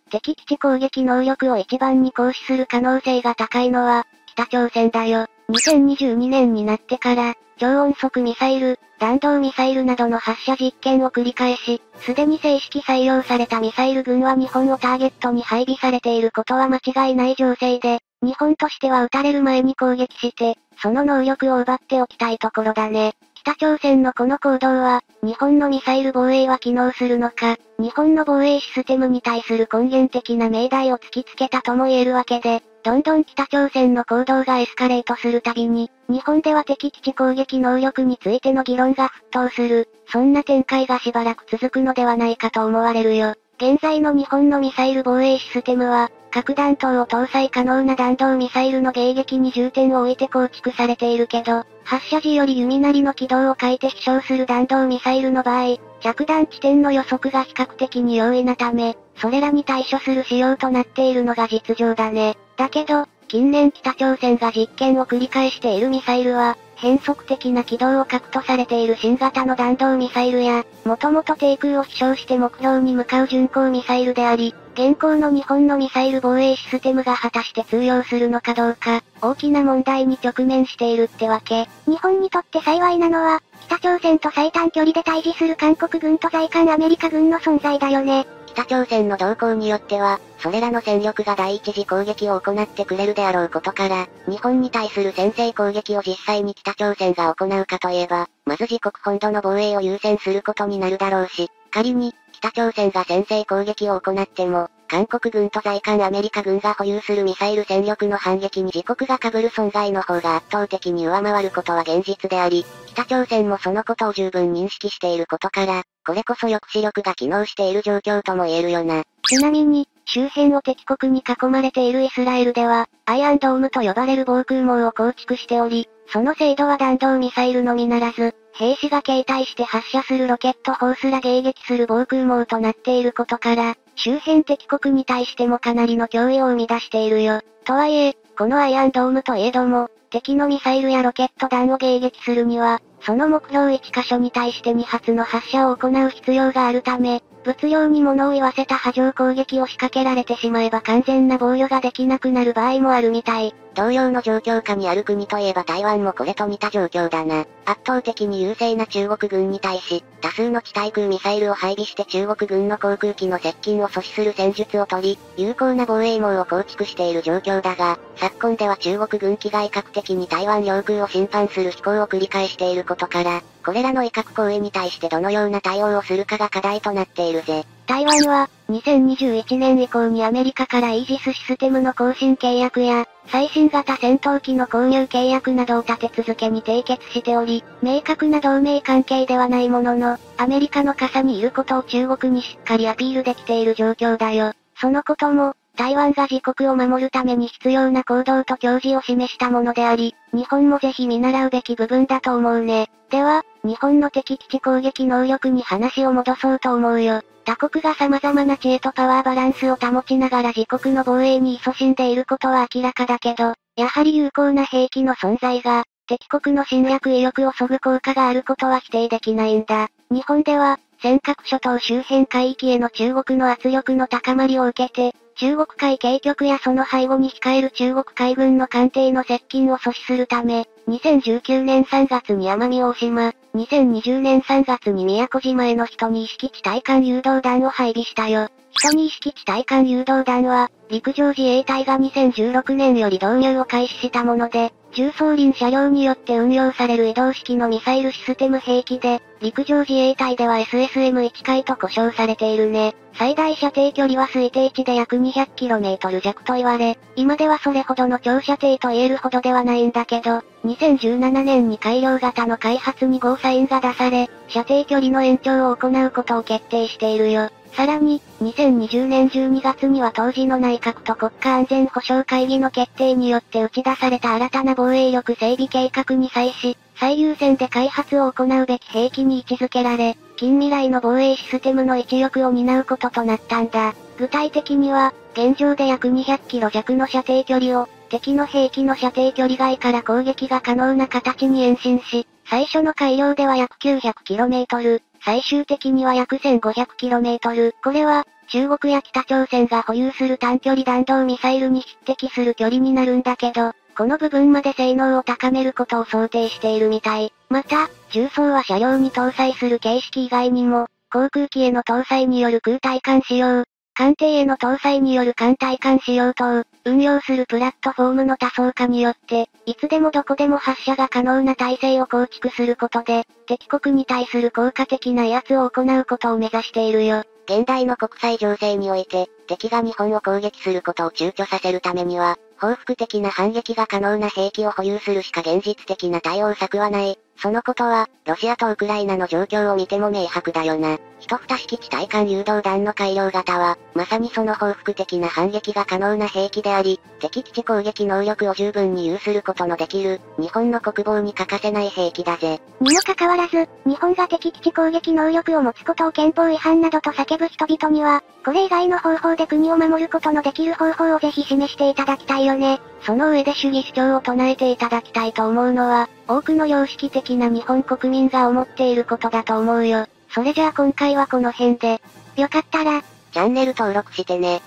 敵基地攻撃能力を一番に行使する可能性が高いのは、北朝鮮だよ。2022年になってから、超音速ミサイル、弾道ミサイルなどの発射実験を繰り返し、すでに正式採用されたミサイル群は日本をターゲットに配備されていることは間違いない情勢で、日本としては撃たれる前に攻撃して、その能力を奪っておきたいところだね。北朝鮮のこの行動は、日本のミサイル防衛は機能するのか、日本の防衛システムに対する根源的な命題を突きつけたとも言えるわけで、どんどん北朝鮮の行動がエスカレートするたびに、日本では敵基地攻撃能力についての議論が沸騰する、そんな展開がしばらく続くのではないかと思われるよ。現在の日本のミサイル防衛システムは、核弾頭を搭載可能な弾道ミサイルの迎撃に重点を置いて構築されているけど、発射時より弓なりの軌道を変えて飛翔する弾道ミサイルの場合、着弾地点の予測が比較的に容易なため、それらに対処する仕様となっているのが実情だね。だけど、近年北朝鮮が実験を繰り返しているミサイルは、変則的な軌道を核とされている新型の弾道ミサイルや、もともと低空を飛翔して目標に向かう巡航ミサイルであり、現行の日本のミサイル防衛システムが果たして通用するのかどうか、大きな問題に直面しているってわけ。 日本にとって幸いなのは、北朝鮮と最短距離で対峙する韓国軍と在韓アメリカ軍の存在だよね。 北朝鮮の動向によっては、それらの戦力が第一次攻撃を行ってくれるであろうことから、日本に対する先制攻撃を実際に北朝鮮が行うかといえば、まず自国本土の防衛を優先することになるだろうし、仮に、北朝鮮が先制攻撃を行っても、韓国軍と在韓アメリカ軍が保有するミサイル戦力の反撃に自国が被る損害の方が圧倒的に上回ることは現実であり、北朝鮮もそのことを十分認識していることから、これこそ抑止力が機能している状況とも言えるよな。 ちなみに、周辺を敵国に囲まれているイスラエルでは、アイアンドームと呼ばれる防空網を構築しており、その精度は弾道ミサイルのみならず、兵士が携帯して発射するロケット砲すら迎撃する防空網となっていることから、周辺敵国に対してもかなりの脅威を生み出しているよ。とはいえ、このアイアンドームといえども、敵のミサイルやロケット弾を迎撃するには、その目標1箇所に対して2発の発射を行う必要があるため、物量に物を言わせた波状攻撃を仕掛けられてしまえば完全な防御ができなくなる場合もあるみたい。 同様の状況下にある国といえば台湾もこれと似た状況だな。圧倒的に優勢な中国軍に対し、多数の地対空ミサイルを配備して中国軍の航空機の接近を阻止する戦術を取り、有効な防衛網を構築している状況だが、昨今では中国軍機が威嚇的に台湾領空を侵犯する飛行を繰り返していることから、これらの威嚇行為に対してどのような対応をするかが課題となっているぜ。 台湾は、2021年以降にアメリカからイージスシステムの更新契約や、最新型戦闘機の購入契約などを立て続けに締結しており、明確な同盟関係ではないものの、アメリカの傘にいることを中国にしっかりアピールできている状況だよ。そのことも、台湾が自国を守るために必要な行動と矜持を示したものであり、日本もぜひ見習うべき部分だと思うね。では、日本の敵基地攻撃能力に話を戻そうと思うよ。他国が様々な知恵とパワーバランスを保ちながら自国の防衛に勤しんでいることは明らかだけど、やはり有効な兵器の存在が、敵国の侵略意欲を削ぐ効果があることは否定できないんだ。日本では、尖閣諸島周辺海域への中国の圧力の高まりを受けて、中国海警局やその背後に控える中国海軍の艦艇の接近を阻止するため、2019年3月に奄美大島、2020年3月に宮古島への12式地対艦誘導弾を配備したよ。12式地対艦誘導弾は、陸上自衛隊が2016年より導入を開始したもので、重装輪車両によって運用される移動式のミサイルシステム兵器で、陸上自衛隊では SSM-1 回と呼称されているね。最大射程距離は推定値で約 200km 弱と言われ、今ではそれほどの長射程と言えるほどではないんだけど、2017年に改良型の開発にゴーサインが出され、射程距離の延長を行うことを決定しているよ。さらに、2020年12月には当時の内閣と国家安全保障会議の決定によって打ち出された新たな防衛力整備計画に際し、最優先で開発を行うべき兵器に位置づけられ、近未来の防衛システムの一翼を担うこととなったんだ。具体的には、現状で約 200km 弱の射程距離を、敵の兵器の射程距離外から攻撃が可能な形に延伸し、最初の改良では約 900km、 最終的には約 1500km。これは、中国や北朝鮮が保有する短距離弾道ミサイルに匹敵する距離になるんだけど、この部分まで性能を高めることを想定しているみたい。また、重装は車両に搭載する形式以外にも、航空機への搭載による空対艦使用、艦艇への搭載による艦対艦使用等、運用するプラットフォームの多層化によって、いつでもどこでも発射が可能な体制を構築することで、敵国に対する効果的な威圧を行うことを目指しているよ。 現代の国際情勢において、敵が日本を攻撃することを躊躇させるためには、報復的な反撃が可能な兵器を保有するしか現実的な対応策はない。そのことは、ロシアとウクライナの状況を見ても明白だよな。一蓋式地対艦誘導弾の改良型は、まさにその報復的な反撃が可能な兵器であり、敵基地攻撃能力を十分に有することのできる、日本の国防に欠かせない兵器だぜ。 にもかかわらず、日本が敵基地攻撃能力を持つことを憲法違反などと叫ぶ人々には、これ以外の方法で国を守ることのできる方法をぜひ示していただきたいよね。 その上で主義主張を唱えていただきたいと思うのは、多くの良識的な日本国民が思っていることだと思うよ。それじゃあ今回はこの辺で。 よかったら、 チャンネル登録してね。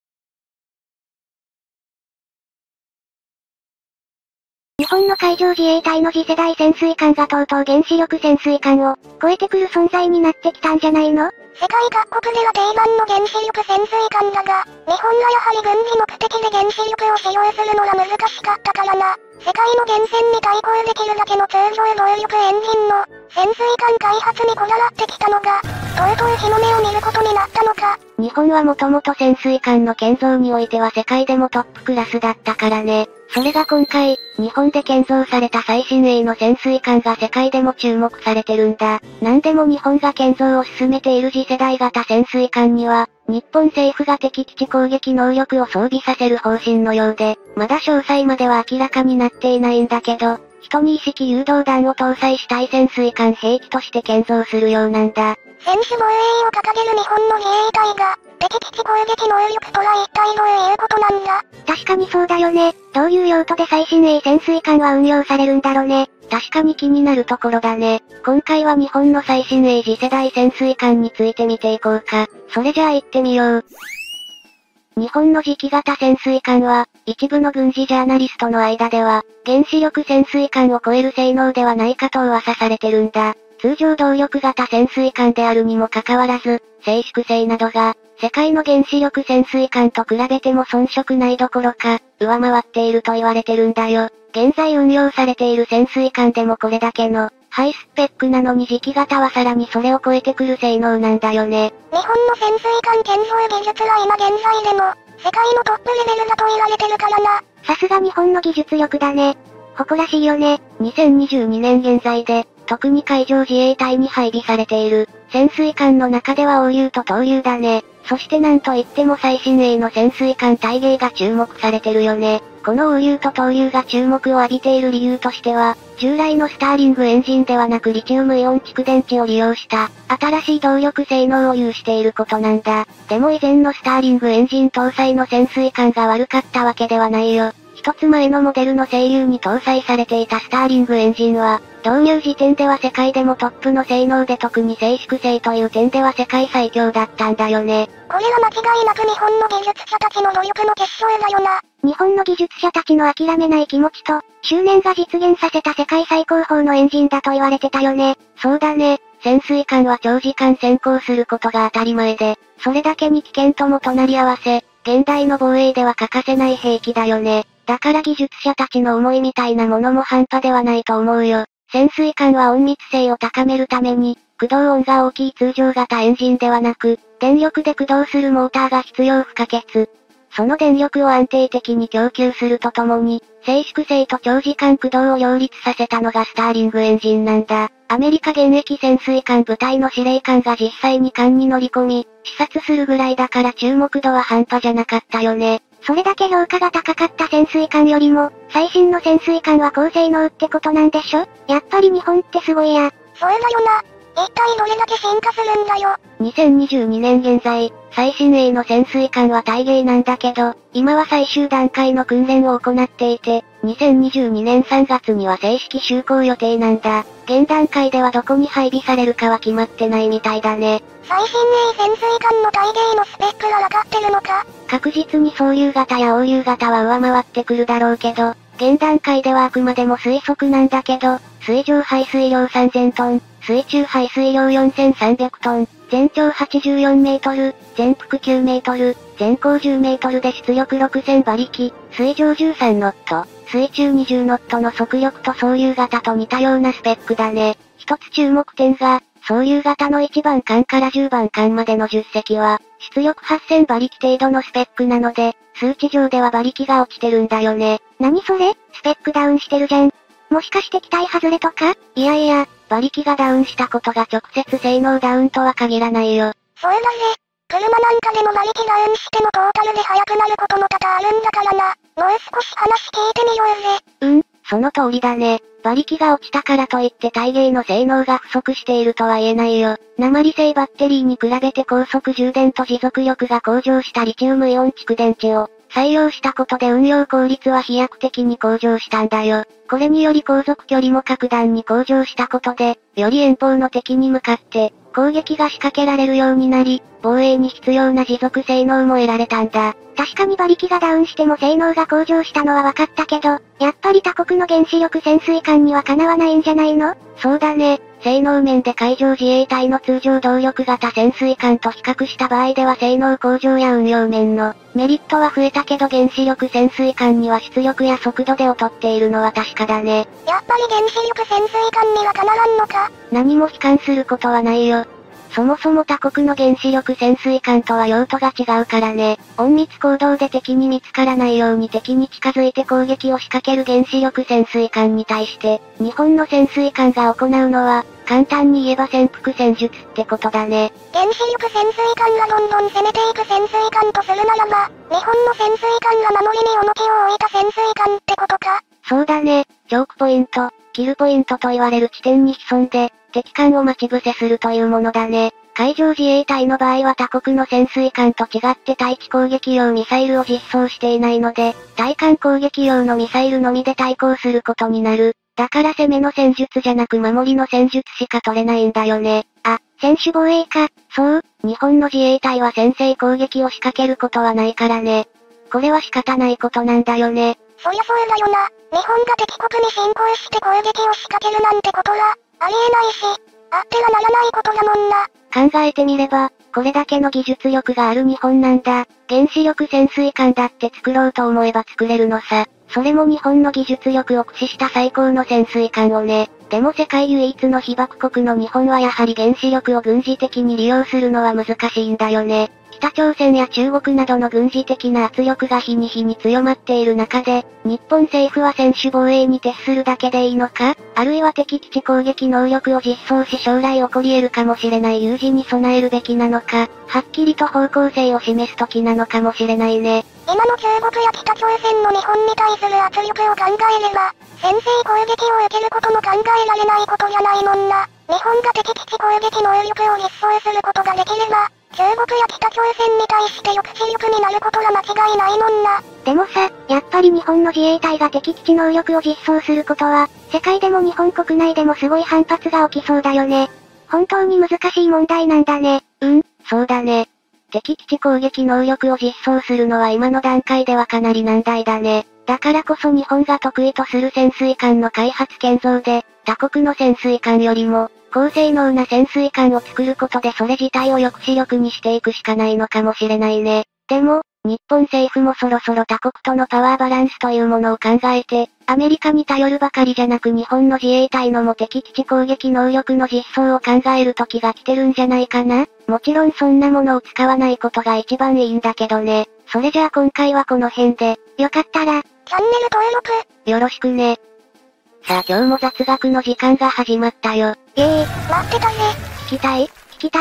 日本の海上自衛隊の次世代潜水艦がとうとう原子力潜水艦を超えてくる存在になってきたんじゃないの？世界各国では定番の原子力潜水艦だが、日本はやはり軍事目的で原子力を使用するのが難しかったからな。世界の原潜に対抗できるだけの通常動力エンジンの潜水艦開発にこだわってきたのが、とうとう日の目を見ることになったのか。 日本はもともと潜水艦の建造においては世界でもトップクラスだったからね。それが今回、日本で建造された最新鋭の潜水艦が世界でも注目されてるんだ。なんでも日本が建造を進めている次世代型潜水艦には、日本政府が敵基地攻撃能力を装備させる方針のようで、まだ詳細までは明らかになっていないんだけど、12式誘導弾を搭載した潜水艦兵器として建造するようなんだ。 専守防衛を掲げる日本の自衛隊が、敵基地攻撃能力とは一体どういうことなんだ？確かにそうだよね。どういう用途で最新鋭潜水艦は運用されるんだろうね。 確かに気になるところだね。今回は日本の最新鋭次世代潜水艦について見ていこうか。それじゃあ行ってみよう。日本の次期型潜水艦は、一部の軍事ジャーナリストの間では、原子力潜水艦を超える性能ではないかと噂されてるんだ。通常動力型潜水艦であるにもかかわらず、静粛性などが、世界の原子力潜水艦と比べても遜色ないどころか、上回っていると言われてるんだよ。現在運用されている潜水艦でもこれだけの、ハイスペックなのに次期型はさらにそれを超えてくる性能なんだよね。 日本の潜水艦建造技術は今現在でも、世界のトップレベルだと言われてるからな。さすが日本の技術力だね。誇らしいよね。 2022年現在で、特に海上自衛隊に配備されている、潜水艦の中では大竜と東竜だね。そしてなんといっても最新鋭の潜水艦大鯨が注目されてるよね。この大竜と東竜が注目を浴びている理由としては、従来のスターリングエンジンではなくリチウムイオン蓄電池を利用した、新しい動力性能を有していることなんだ。でも以前のスターリングエンジン搭載の潜水艦が悪かったわけではないよ。一つ前のモデルの清流に搭載されていたスターリングエンジンは、導入時点では世界でもトップの性能で特に静粛性という点では世界最強だったんだよね。 これは間違いなく日本の技術者たちの努力の結晶だよな。日本の技術者たちの諦めない気持ちと、執念が実現させた世界最高峰のエンジンだと言われてたよね。 そうだね。潜水艦は長時間潜航することが当たり前で、それだけに危険とも隣り合わせ、現代の防衛では欠かせない兵器だよね。だから技術者たちの思いみたいなものも半端ではないと思うよ。潜水艦は隠密性を高めるために、駆動音が大きい通常型エンジンではなく、電力で駆動するモーターが必要不可欠。その電力を安定的に供給するとともに、静粛性と長時間駆動を両立させたのがスターリングエンジンなんだ。アメリカ現役潜水艦部隊の司令官が実際に艦に乗り込み、視察するぐらいだから注目度は半端じゃなかったよね。 それだけ評価が高かった潜水艦よりも、最新の潜水艦は高性能ってことなんでしょ？やっぱり日本ってすごいや。そうだよな。一体どれだけ進化するんだよ。 2022年現在、最新鋭の潜水艦は大鯨なんだけど、今は最終段階の訓練を行っていて、2022年3月には正式就航予定なんだ。 現段階ではどこに配備されるかは決まってないみたいだね。 最新鋭潜水艦の大芸のスペックは分かってるのか？ 確実に総流型や大流型は上回ってくるだろうけど、現段階ではあくまでも推測なんだけど、水上排水量3000トン、水中排水量4300トン、全長84メートル、全幅9メートル、全高10メートルで出力6000馬力、水上13ノット、水中20ノットの速力と総流型と似たようなスペックだね。一つ注目点が、総流型の1番艦から10番艦までの10隻は、出力8000馬力程度のスペックなので、数値上では馬力が落ちてるんだよね。 何それ？スペックダウンしてるじゃん。もしかして機体外れとか？ いやいや、馬力がダウンしたことが直接性能ダウンとは限らないよ。 そうだぜ。車なんかでも馬力ダウンしてもトータルで速くなることも多々あるんだからな。もう少し話聞いてみようぜ。 その通りだね。馬力が落ちたからといって大芸の性能が不足しているとは言えないよ。鉛製バッテリーに比べて高速充電と持続力が向上したリチウムイオン蓄電池を採用したことで運用効率は飛躍的に向上したんだよ。これにより航続距離も格段に向上したことで、より遠方の敵に向かって攻撃が仕掛けられるようになり、防衛に必要な持続性能も得られたんだ。 確かに馬力がダウンしても性能が向上したのは分かったけど、やっぱり他国の原子力潜水艦にはかなわないんじゃないの？ そうだね。性能面で海上自衛隊の通常動力型潜水艦と比較した場合では性能向上や運用面のメリットは増えたけど原子力潜水艦には出力や速度で劣っているのは確かだね。 やっぱり原子力潜水艦にはかなわんのか？ 何も悲観することはないよ。そもそも他国の原子力潜水艦とは用途が違うからね。隠密行動で敵に見つからないように敵に近づいて攻撃を仕掛ける原子力潜水艦に対して、日本の潜水艦が行うのは、簡単に言えば潜伏戦術ってことだね。 原子力潜水艦がどんどん攻めていく潜水艦とするならば、日本の潜水艦が守りに重きを置いた潜水艦ってことか？ そうだね。チョークポイント、キルポイントと言われる地点に潜んで、敵艦を待ち伏せするというものだね。海上自衛隊の場合は他国の潜水艦と違って対地攻撃用ミサイルを実装していないので、対艦攻撃用のミサイルのみで対抗することになる。だから攻めの戦術じゃなく守りの戦術しか取れないんだよね。 あ、専守防衛か。 そう、日本の自衛隊は先制攻撃を仕掛けることはないからね。これは仕方ないことなんだよね。 そりゃそうだよな。日本が敵国に侵攻して攻撃を仕掛けるなんてことは、ありえないし、あってはならないことだもんな。 考えてみれば、これだけの技術力がある日本なんだ。原子力潜水艦だって作ろうと思えば作れるのさ。それも日本の技術力を駆使した最高の潜水艦をね。でも世界唯一の被爆国の日本はやはり原子力を軍事的に利用するのは難しいんだよね。北朝鮮や中国などの軍事的な圧力が日に日に強まっている中で、日本政府は専守防衛に徹するだけでいいのか？あるいは敵基地攻撃能力を実装し将来起こり得るかもしれない有事に備えるべきなのか、はっきりと方向性を示す時なのかもしれないね。 今の中国や北朝鮮の日本に対する圧力を考えれば、先制攻撃を受けることも考えられないことじゃないもんな。日本が敵基地攻撃能力を実装することができれば、中国や北朝鮮に対して抑止力になることは間違いないもんな。 でもさ、やっぱり日本の自衛隊が敵基地能力を実装することは、世界でも日本国内でもすごい反発が起きそうだよね。本当に難しい問題なんだね。 そうだね。 敵基地攻撃能力を実装するのは今の段階ではかなり難題だね。だからこそ日本が得意とする潜水艦の開発建造で、他国の潜水艦よりも、高性能な潜水艦を作ることでそれ自体を抑止力にしていくしかないのかもしれないね。でも、日本政府もそろそろ他国とのパワーバランスというものを考えて、アメリカに頼るばかりじゃなく日本の自衛隊のも敵基地攻撃能力の実装を考える時が来てるんじゃないかな。もちろんそんなものを使わないことが一番いいんだけどね。それじゃあ今回はこの辺で、よかったら、 チャンネル登録、 よろしくね。さあ今日も雑学の時間が始まったよ。 待ってたぜ。 聞きたい？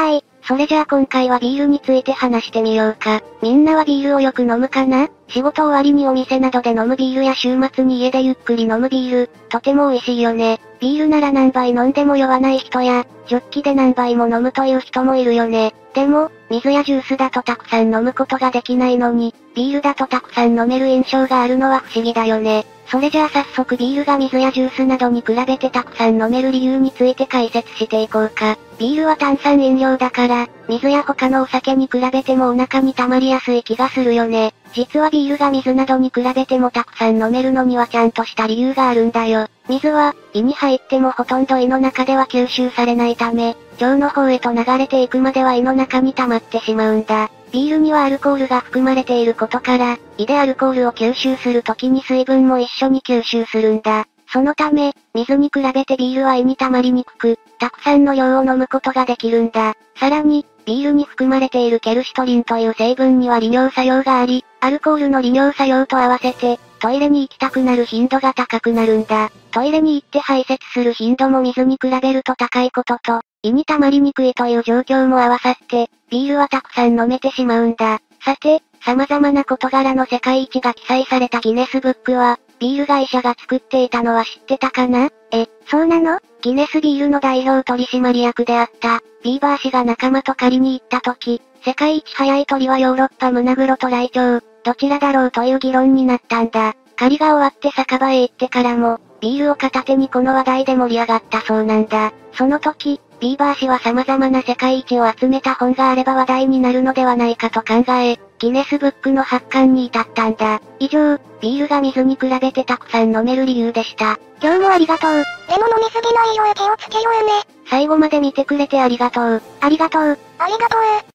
それじゃあ今回はビールについて話してみようか。みんなはビールをよく飲むかな？仕事終わりにお店などで飲むビールや週末に家でゆっくり飲むビール、とても美味しいよね。ビールなら何杯飲んでも酔わない人や、ジョッキで何杯も飲むという人もいるよね。でも、水やジュースだとたくさん飲むことができないのに、ビールだとたくさん飲める印象があるのは不思議だよね。それじゃあ早速ビールが水やジュースなどに比べてたくさん飲める理由について解説していこうか。ビールは炭酸飲料だから、水や他のお酒に比べてもお腹に溜まりやすい気がするよね。実はビールが水などに比べてもたくさん飲めるのにはちゃんとした理由があるんだよ。水は、胃に入ってもほとんど胃の中では吸収されないため、腸の方へと流れていくまでは胃の中に溜まってしまうんだ。ビールにはアルコールが含まれていることから、胃でアルコールを吸収するときに水分も一緒に吸収するんだ。そのため、水に比べてビールは胃に溜まりにくく、たくさんの量を飲むことができるんだ。さらに、ビールに含まれているケルシトリンという成分には利尿作用があり、アルコールの利尿作用と合わせて、トイレに行きたくなる頻度が高くなるんだ。トイレに行って排泄する頻度も水に比べると高いことと、胃に溜まりにくいという状況も合わさって、ビールはたくさん飲めてしまうんだ。さて、様々な事柄の世界一が記載されたギネスブックは、ビール会社が作っていたのは知ってたかな？ そうなの？ ギネスビールの代表取締役であった、ビーバー氏が仲間と狩りに行った時、世界一速い鳥はヨーロッパ胸黒とライチョウ、どちらだろうという議論になったんだ。狩りが終わって酒場へ行ってからも、ビールを片手にこの話題で盛り上がったそうなんだ。その時、ビーバー氏は様々な世界一を集めた本があれば話題になるのではないかと考え、ギネスブックの発刊に至ったんだ。以上、ビールが水に比べてたくさん飲める理由でした。 今日もありがとう。でも飲みすぎないよう気をつけようね。 最後まで見てくれてありがとう。 ありがとう。ありがとう。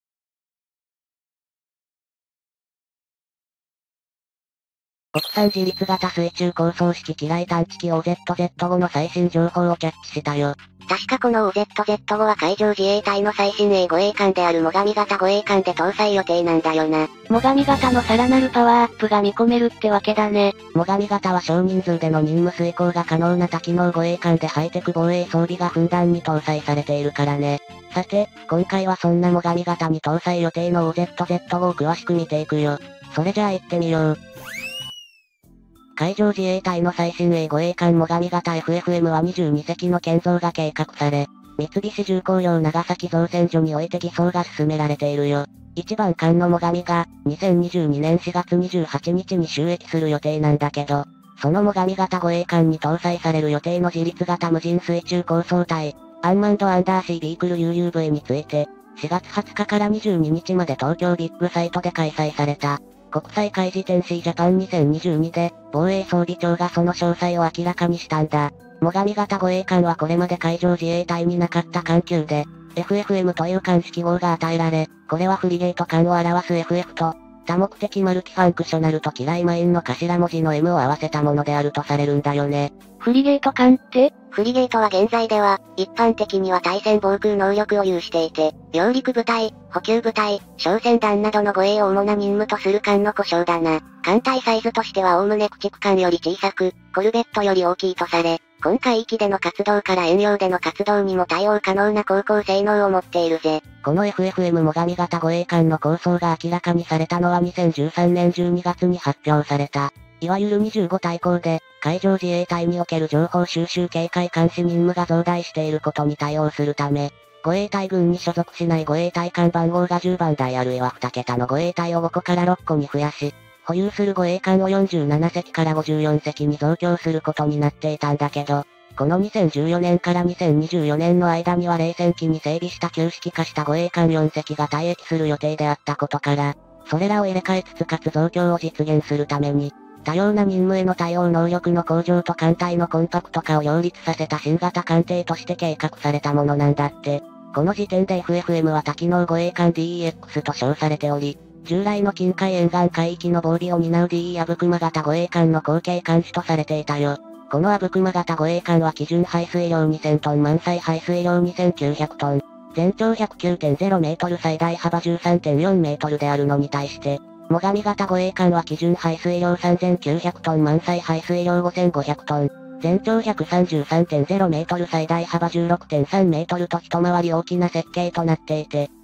国産自立型水中高層式機雷探知機 OZZ5 の最新情報をキャッチしたよ。 確かこの OZZ5 は海上自衛隊の最新鋭護衛艦である最上型護衛艦で搭載予定なんだよな。 最上型のさらなるパワーアップが見込めるってわけだね。 最上型は少人数での任務遂行が可能な多機能護衛艦でハイテク防衛装備がふんだんに搭載されているからね。さて、今回はそんな最上型に搭載予定の OZZ5 を詳しく見ていくよ。それじゃあ行ってみよう。海上自衛隊の最新鋭護衛艦最上型 FFM は22隻の建造が計画され、三菱重工業長崎造船所において偽装が進められているよ。一番艦の最上が、2022年4月28日に就役する予定なんだけど、その最上型護衛艦に搭載される予定の自立型無人水中高層隊、アンマンドアンダーシービークル UUV について、4月20日から22日まで東京ビッグサイトで開催された。国際海事展 C ジャパン2022で、防衛装備庁がその詳細を明らかにしたんだ。最上型護衛艦はこれまで海上自衛隊になかった艦級で、FFM という艦式号が与えられ、これはフリゲート艦を表す FF と、多目的マルチファンクショナルと機雷マインの頭文字の M を合わせたものであるとされるんだよね。 フリゲート艦って？ フリゲートは現在では、一般的には対戦防空能力を有していて、揚陸部隊、補給部隊、小船団などの護衛を主な任務とする艦の呼称だな。艦隊サイズとしては概ね駆逐艦より小さく、コルベットより大きいとされ、今海域での活動から遠洋での活動にも対応可能な航行性能を持っているぜ。 この FFM 最上型護衛艦の構想が明らかにされたのは2013年12月に発表された。いわゆる25大綱で、海上自衛隊における情報収集警戒監視任務が増大していることに対応するため、護衛隊群に所属しない護衛隊艦番号が10番台あるいは2桁の護衛隊を5個から6個に増やし、保有する護衛艦を47隻から54隻に増強することになっていたんだけど、この2014年から2024年の間には冷戦期に整備した旧式化した護衛艦4隻が退役する予定であったことから、それらを入れ替えつつかつ増強を実現するために、多様な任務への対応能力の向上と艦隊のコンパクト化を両立させた新型艦艇として計画されたものなんだって。この時点で FFM は多機能護衛艦 DEX と称されており、従来の近海沿岸海域の防備を担う DE 阿武隈型護衛艦の後継艦種とされていたよ。この阿武隈型護衛艦は基準排水量2000トン満載排水量2900トン。全長 109.0 メートル最大幅 13.4 メートルであるのに対して、最上型護衛艦は基準排水量3900トン満載排水量5500トン。全長 133.0 メートル最大幅 16.3 メートルと一回り大きな設計となっていて、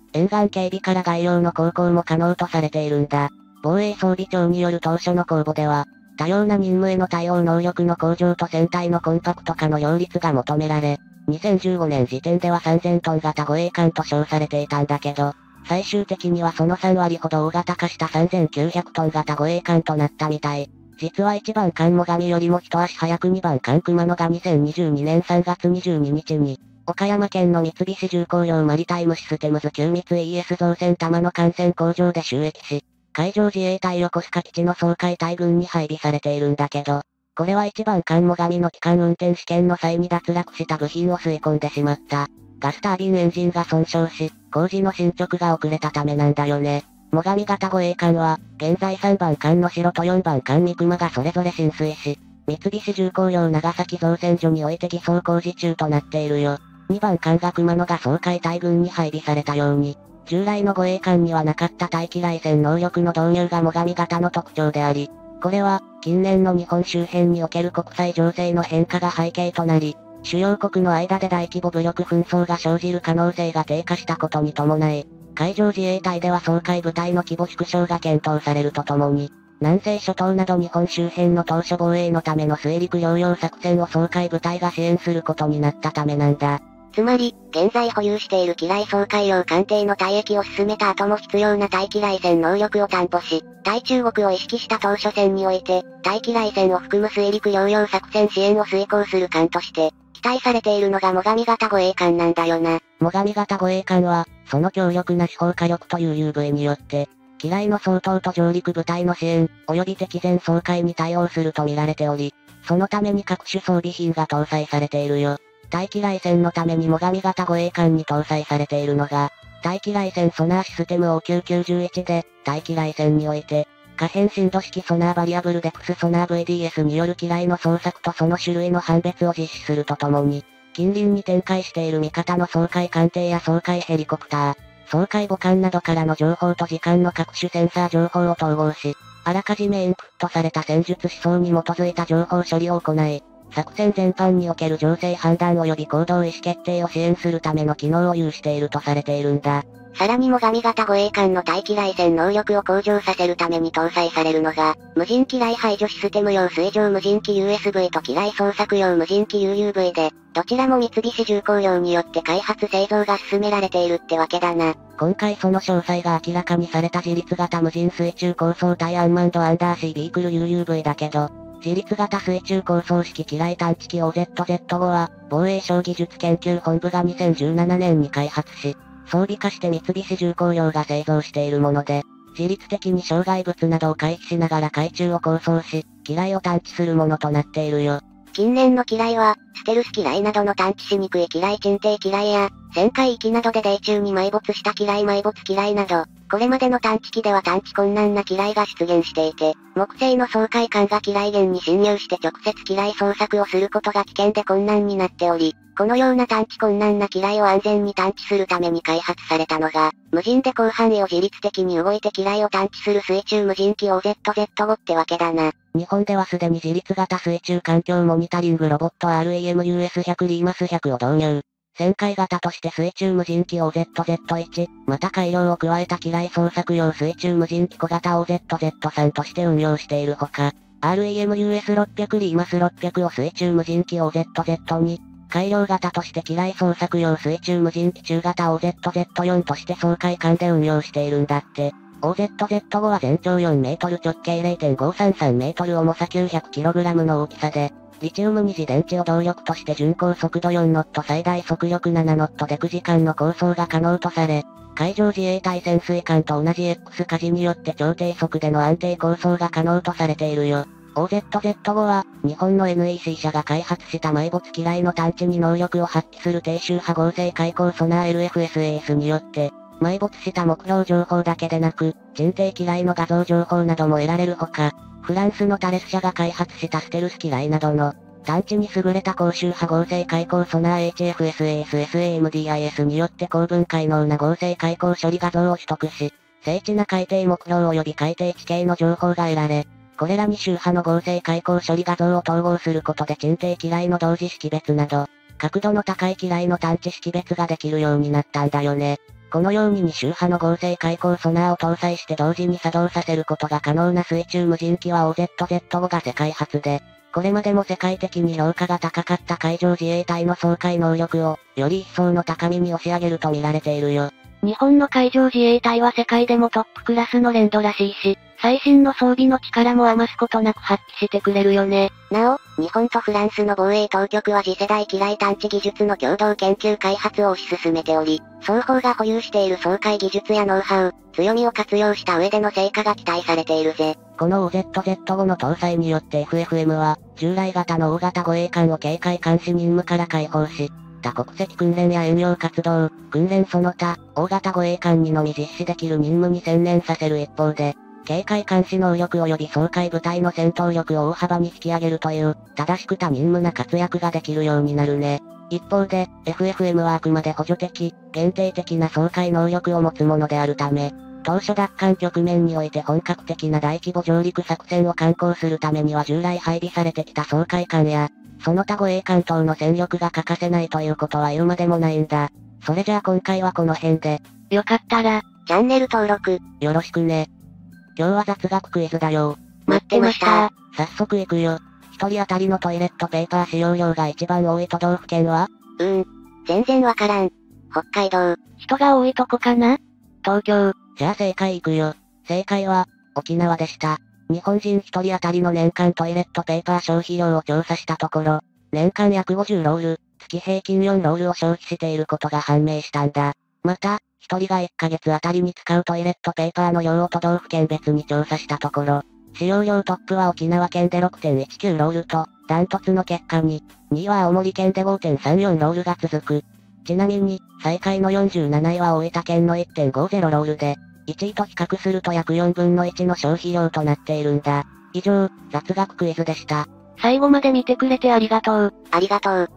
沿岸警備から概要の航行も可能とされているんだ。防衛装備庁による当初の公募では、多様な任務への対応能力の向上と船体のコンパクト化の両立が求められ、2015年時点では3000トン型護衛艦と称されていたんだけど、最終的にはその3割ほど大型化した3900トン型護衛艦となったみたい。実は1番艦最上よりも一足早く2番艦熊野が2022年3月22日に、岡山県の三菱重工業マリタイムシステムズ旧三井 ES 造船玉野艦船工場で就役し、海上自衛隊横須賀基地の掃海隊群に配備されているんだけど、これは1番艦最上の機関運転試験の際に脱落した部品を吸い込んでしまった。ガスタービンエンジンが損傷し、工事の進捗が遅れたためなんだよね。最上型護衛艦は、現在3番艦の白と4番艦三熊がそれぞれ浸水し、三菱重工業長崎造船所において偽装工事中となっているよ。2番艦が熊野が掃海隊群に配備されたように、従来の護衛艦にはなかった対機雷戦能力の導入が最上型の特徴であり、これは、近年の日本周辺における国際情勢の変化が背景となり、主要国の間で大規模武力紛争が生じる可能性が低下したことに伴い、海上自衛隊では掃海部隊の規模縮小が検討されるとともに、南西諸島など日本周辺の島嶼防衛のための水陸両用作戦を掃海部隊が支援することになったためなんだ。 つまり、現在保有している機雷掃海用艦艇の退役を進めた後も必要な対機雷戦能力を担保し、対中国を意識した島嶼戦において、対機雷戦を含む水陸両用作戦支援を遂行する艦として、期待されているのが最上型護衛艦なんだよな。 最上型護衛艦は、その強力な司法火力という UV によって、機雷の掃討と上陸部隊の支援、及び敵前掃海に対応すると見られており、そのために各種装備品が搭載されているよ。対機雷戦のために最上型護衛艦に搭載されているのが、対機雷戦ソナーシステム OQ91 で、対機雷戦において、可変深度式ソナーバリアブルデプスソナー VDS による機雷の捜索とその種類の判別を実施するとともに、近隣に展開している味方の掃海艦艇や掃海ヘリコプター、掃海母艦などからの情報と時間の各種センサー情報を統合し、あらかじめインプットされた戦術思想に基づいた情報処理を行い、作戦全般における情勢判断及び行動意思決定を支援するための機能を有しているとされているんだ。 さらに最上型護衛艦の対機雷戦能力を向上させるために搭載されるのが、無人機雷排除システム用水上無人機 USV と機雷捜索用無人機 UUV で、どちらも三菱重工業によって開発製造が進められているってわけだな。 今回その詳細が明らかにされた自立型無人水中高層対アンマンドアンダーシービークル UUV だけど、自立型水中高層式機雷探知機 OZZ5 は、防衛省技術研究本部が2017年に開発し、装備化して三菱重工業が製造しているもので、自律的に障害物などを回避しながら海中を構想し、機雷を探知するものとなっているよ。 近年の機雷は、ステルス機雷などの探知しにくい機雷沈底機雷や、旋回域などで泥中に埋没した機雷埋没機雷など、これまでの探知機では探知困難な機雷が出現していて、木製の掃海艦が機雷源に侵入して直接機雷捜索をすることが危険で困難になっており、このような探知困難な機雷を安全に探知するために開発されたのが、無人で広範囲を自律的に動いて機雷を探知する水中無人機 OZZ5 ってわけだな。 日本ではすでに自律型水中環境モニタリングロボット REMUS100 リーマス100を導入。旋回型として水中無人機 OZZ1、また改良を加えた機雷捜索用水中無人機小型 OZZ3 として運用しているほか、REMUS600 リーマス600を水中無人機 OZZ2、改良型として機雷捜索用水中無人機中型 OZZ4 として掃海艦で運用しているんだって。OZZ5 は全長4メートル直径 0.533 メートル重さ 900kg の大きさで、リチウム二次電池を動力として巡航速度4ノット最大速力7ノットで9時間の航走が可能とされ、海上自衛隊潜水艦と同じ X 舵によって超低速での安定航走が可能とされているよ。OZZ5 は、日本の NEC 社が開発した埋没機雷の探知に能力を発揮する低周波合成開口ソナー LFSAS によって、埋没した目標情報だけでなく、沈底機雷の画像情報なども得られるほか、フランスのタレス社が開発したステルス機雷などの、探知に優れた高周波合成開口ソナー HFSAS-SAMDIS によって高分解能な合成開口処理画像を取得し、精緻な海底目標及び海底地形の情報が得られ、これらに周波の合成開口処理画像を統合することで沈底機雷の同時識別など、角度の高い機雷の探知識別ができるようになったんだよね。 このように2周波の合成開口ソナーを搭載して同時に作動させることが可能な水中無人機は OZZ-5 が世界初で、これまでも世界的に評価が高かった海上自衛隊の掃海能力を、より一層の高みに押し上げると見られているよ。 日本の海上自衛隊は世界でもトップクラスの連度らしいし、最新の装備の力も余すことなく発揮してくれるよね。 なお、日本とフランスの防衛当局は次世代機雷探知技術の共同研究開発を推し進めており、双方が保有している掃海技術やノウハウ、強みを活用した上での成果が期待されているぜ。 この OZZ-5 の搭載によって FFM は、従来型の大型護衛艦を警戒監視任務から解放し、多国籍訓練や遠洋活動、訓練その他、大型護衛艦にのみ実施できる任務に専念させる一方で、警戒監視能力及び掃海部隊の戦闘力を大幅に引き上げるという、正しく多任務な活躍ができるようになるね。一方で、FFM はあくまで補助的、限定的な掃海能力を持つものであるため、当初奪還局面において本格的な大規模上陸作戦を敢行するためには従来配備されてきた掃海艦や、その他護衛艦等の戦力が欠かせないということは言うまでもないんだ。それじゃあ今回はこの辺で。 よかったら、 チャンネル登録、 よろしくね。今日は雑学クイズだよ。 待ってました。 早速行くよ。一人当たりのトイレットペーパー使用量が一番多い都道府県は？ 全然わからん。北海道。 人が多いとこかな？東京。 じゃあ正解行くよ。正解は、沖縄でした。日本人一人当たりの年間トイレットペーパー消費量を調査したところ、年間約50ロール、月平均4ロールを消費していることが判明したんだ。また、一人が1ヶ月あたりに使うトイレットペーパーの量を都道府県別に調査したところ、使用量トップは沖縄県で 6.19 ロールと、ダントツの結果に、2位は青森県で 5.34 ロールが続く。ちなみに、最下位の47位は大分県の 1.50 ロールで、1位と比較すると約4分の1の消費量となっているんだ。以上、雑学クイズでした。 最後まで見てくれてありがとう。 ありがとう。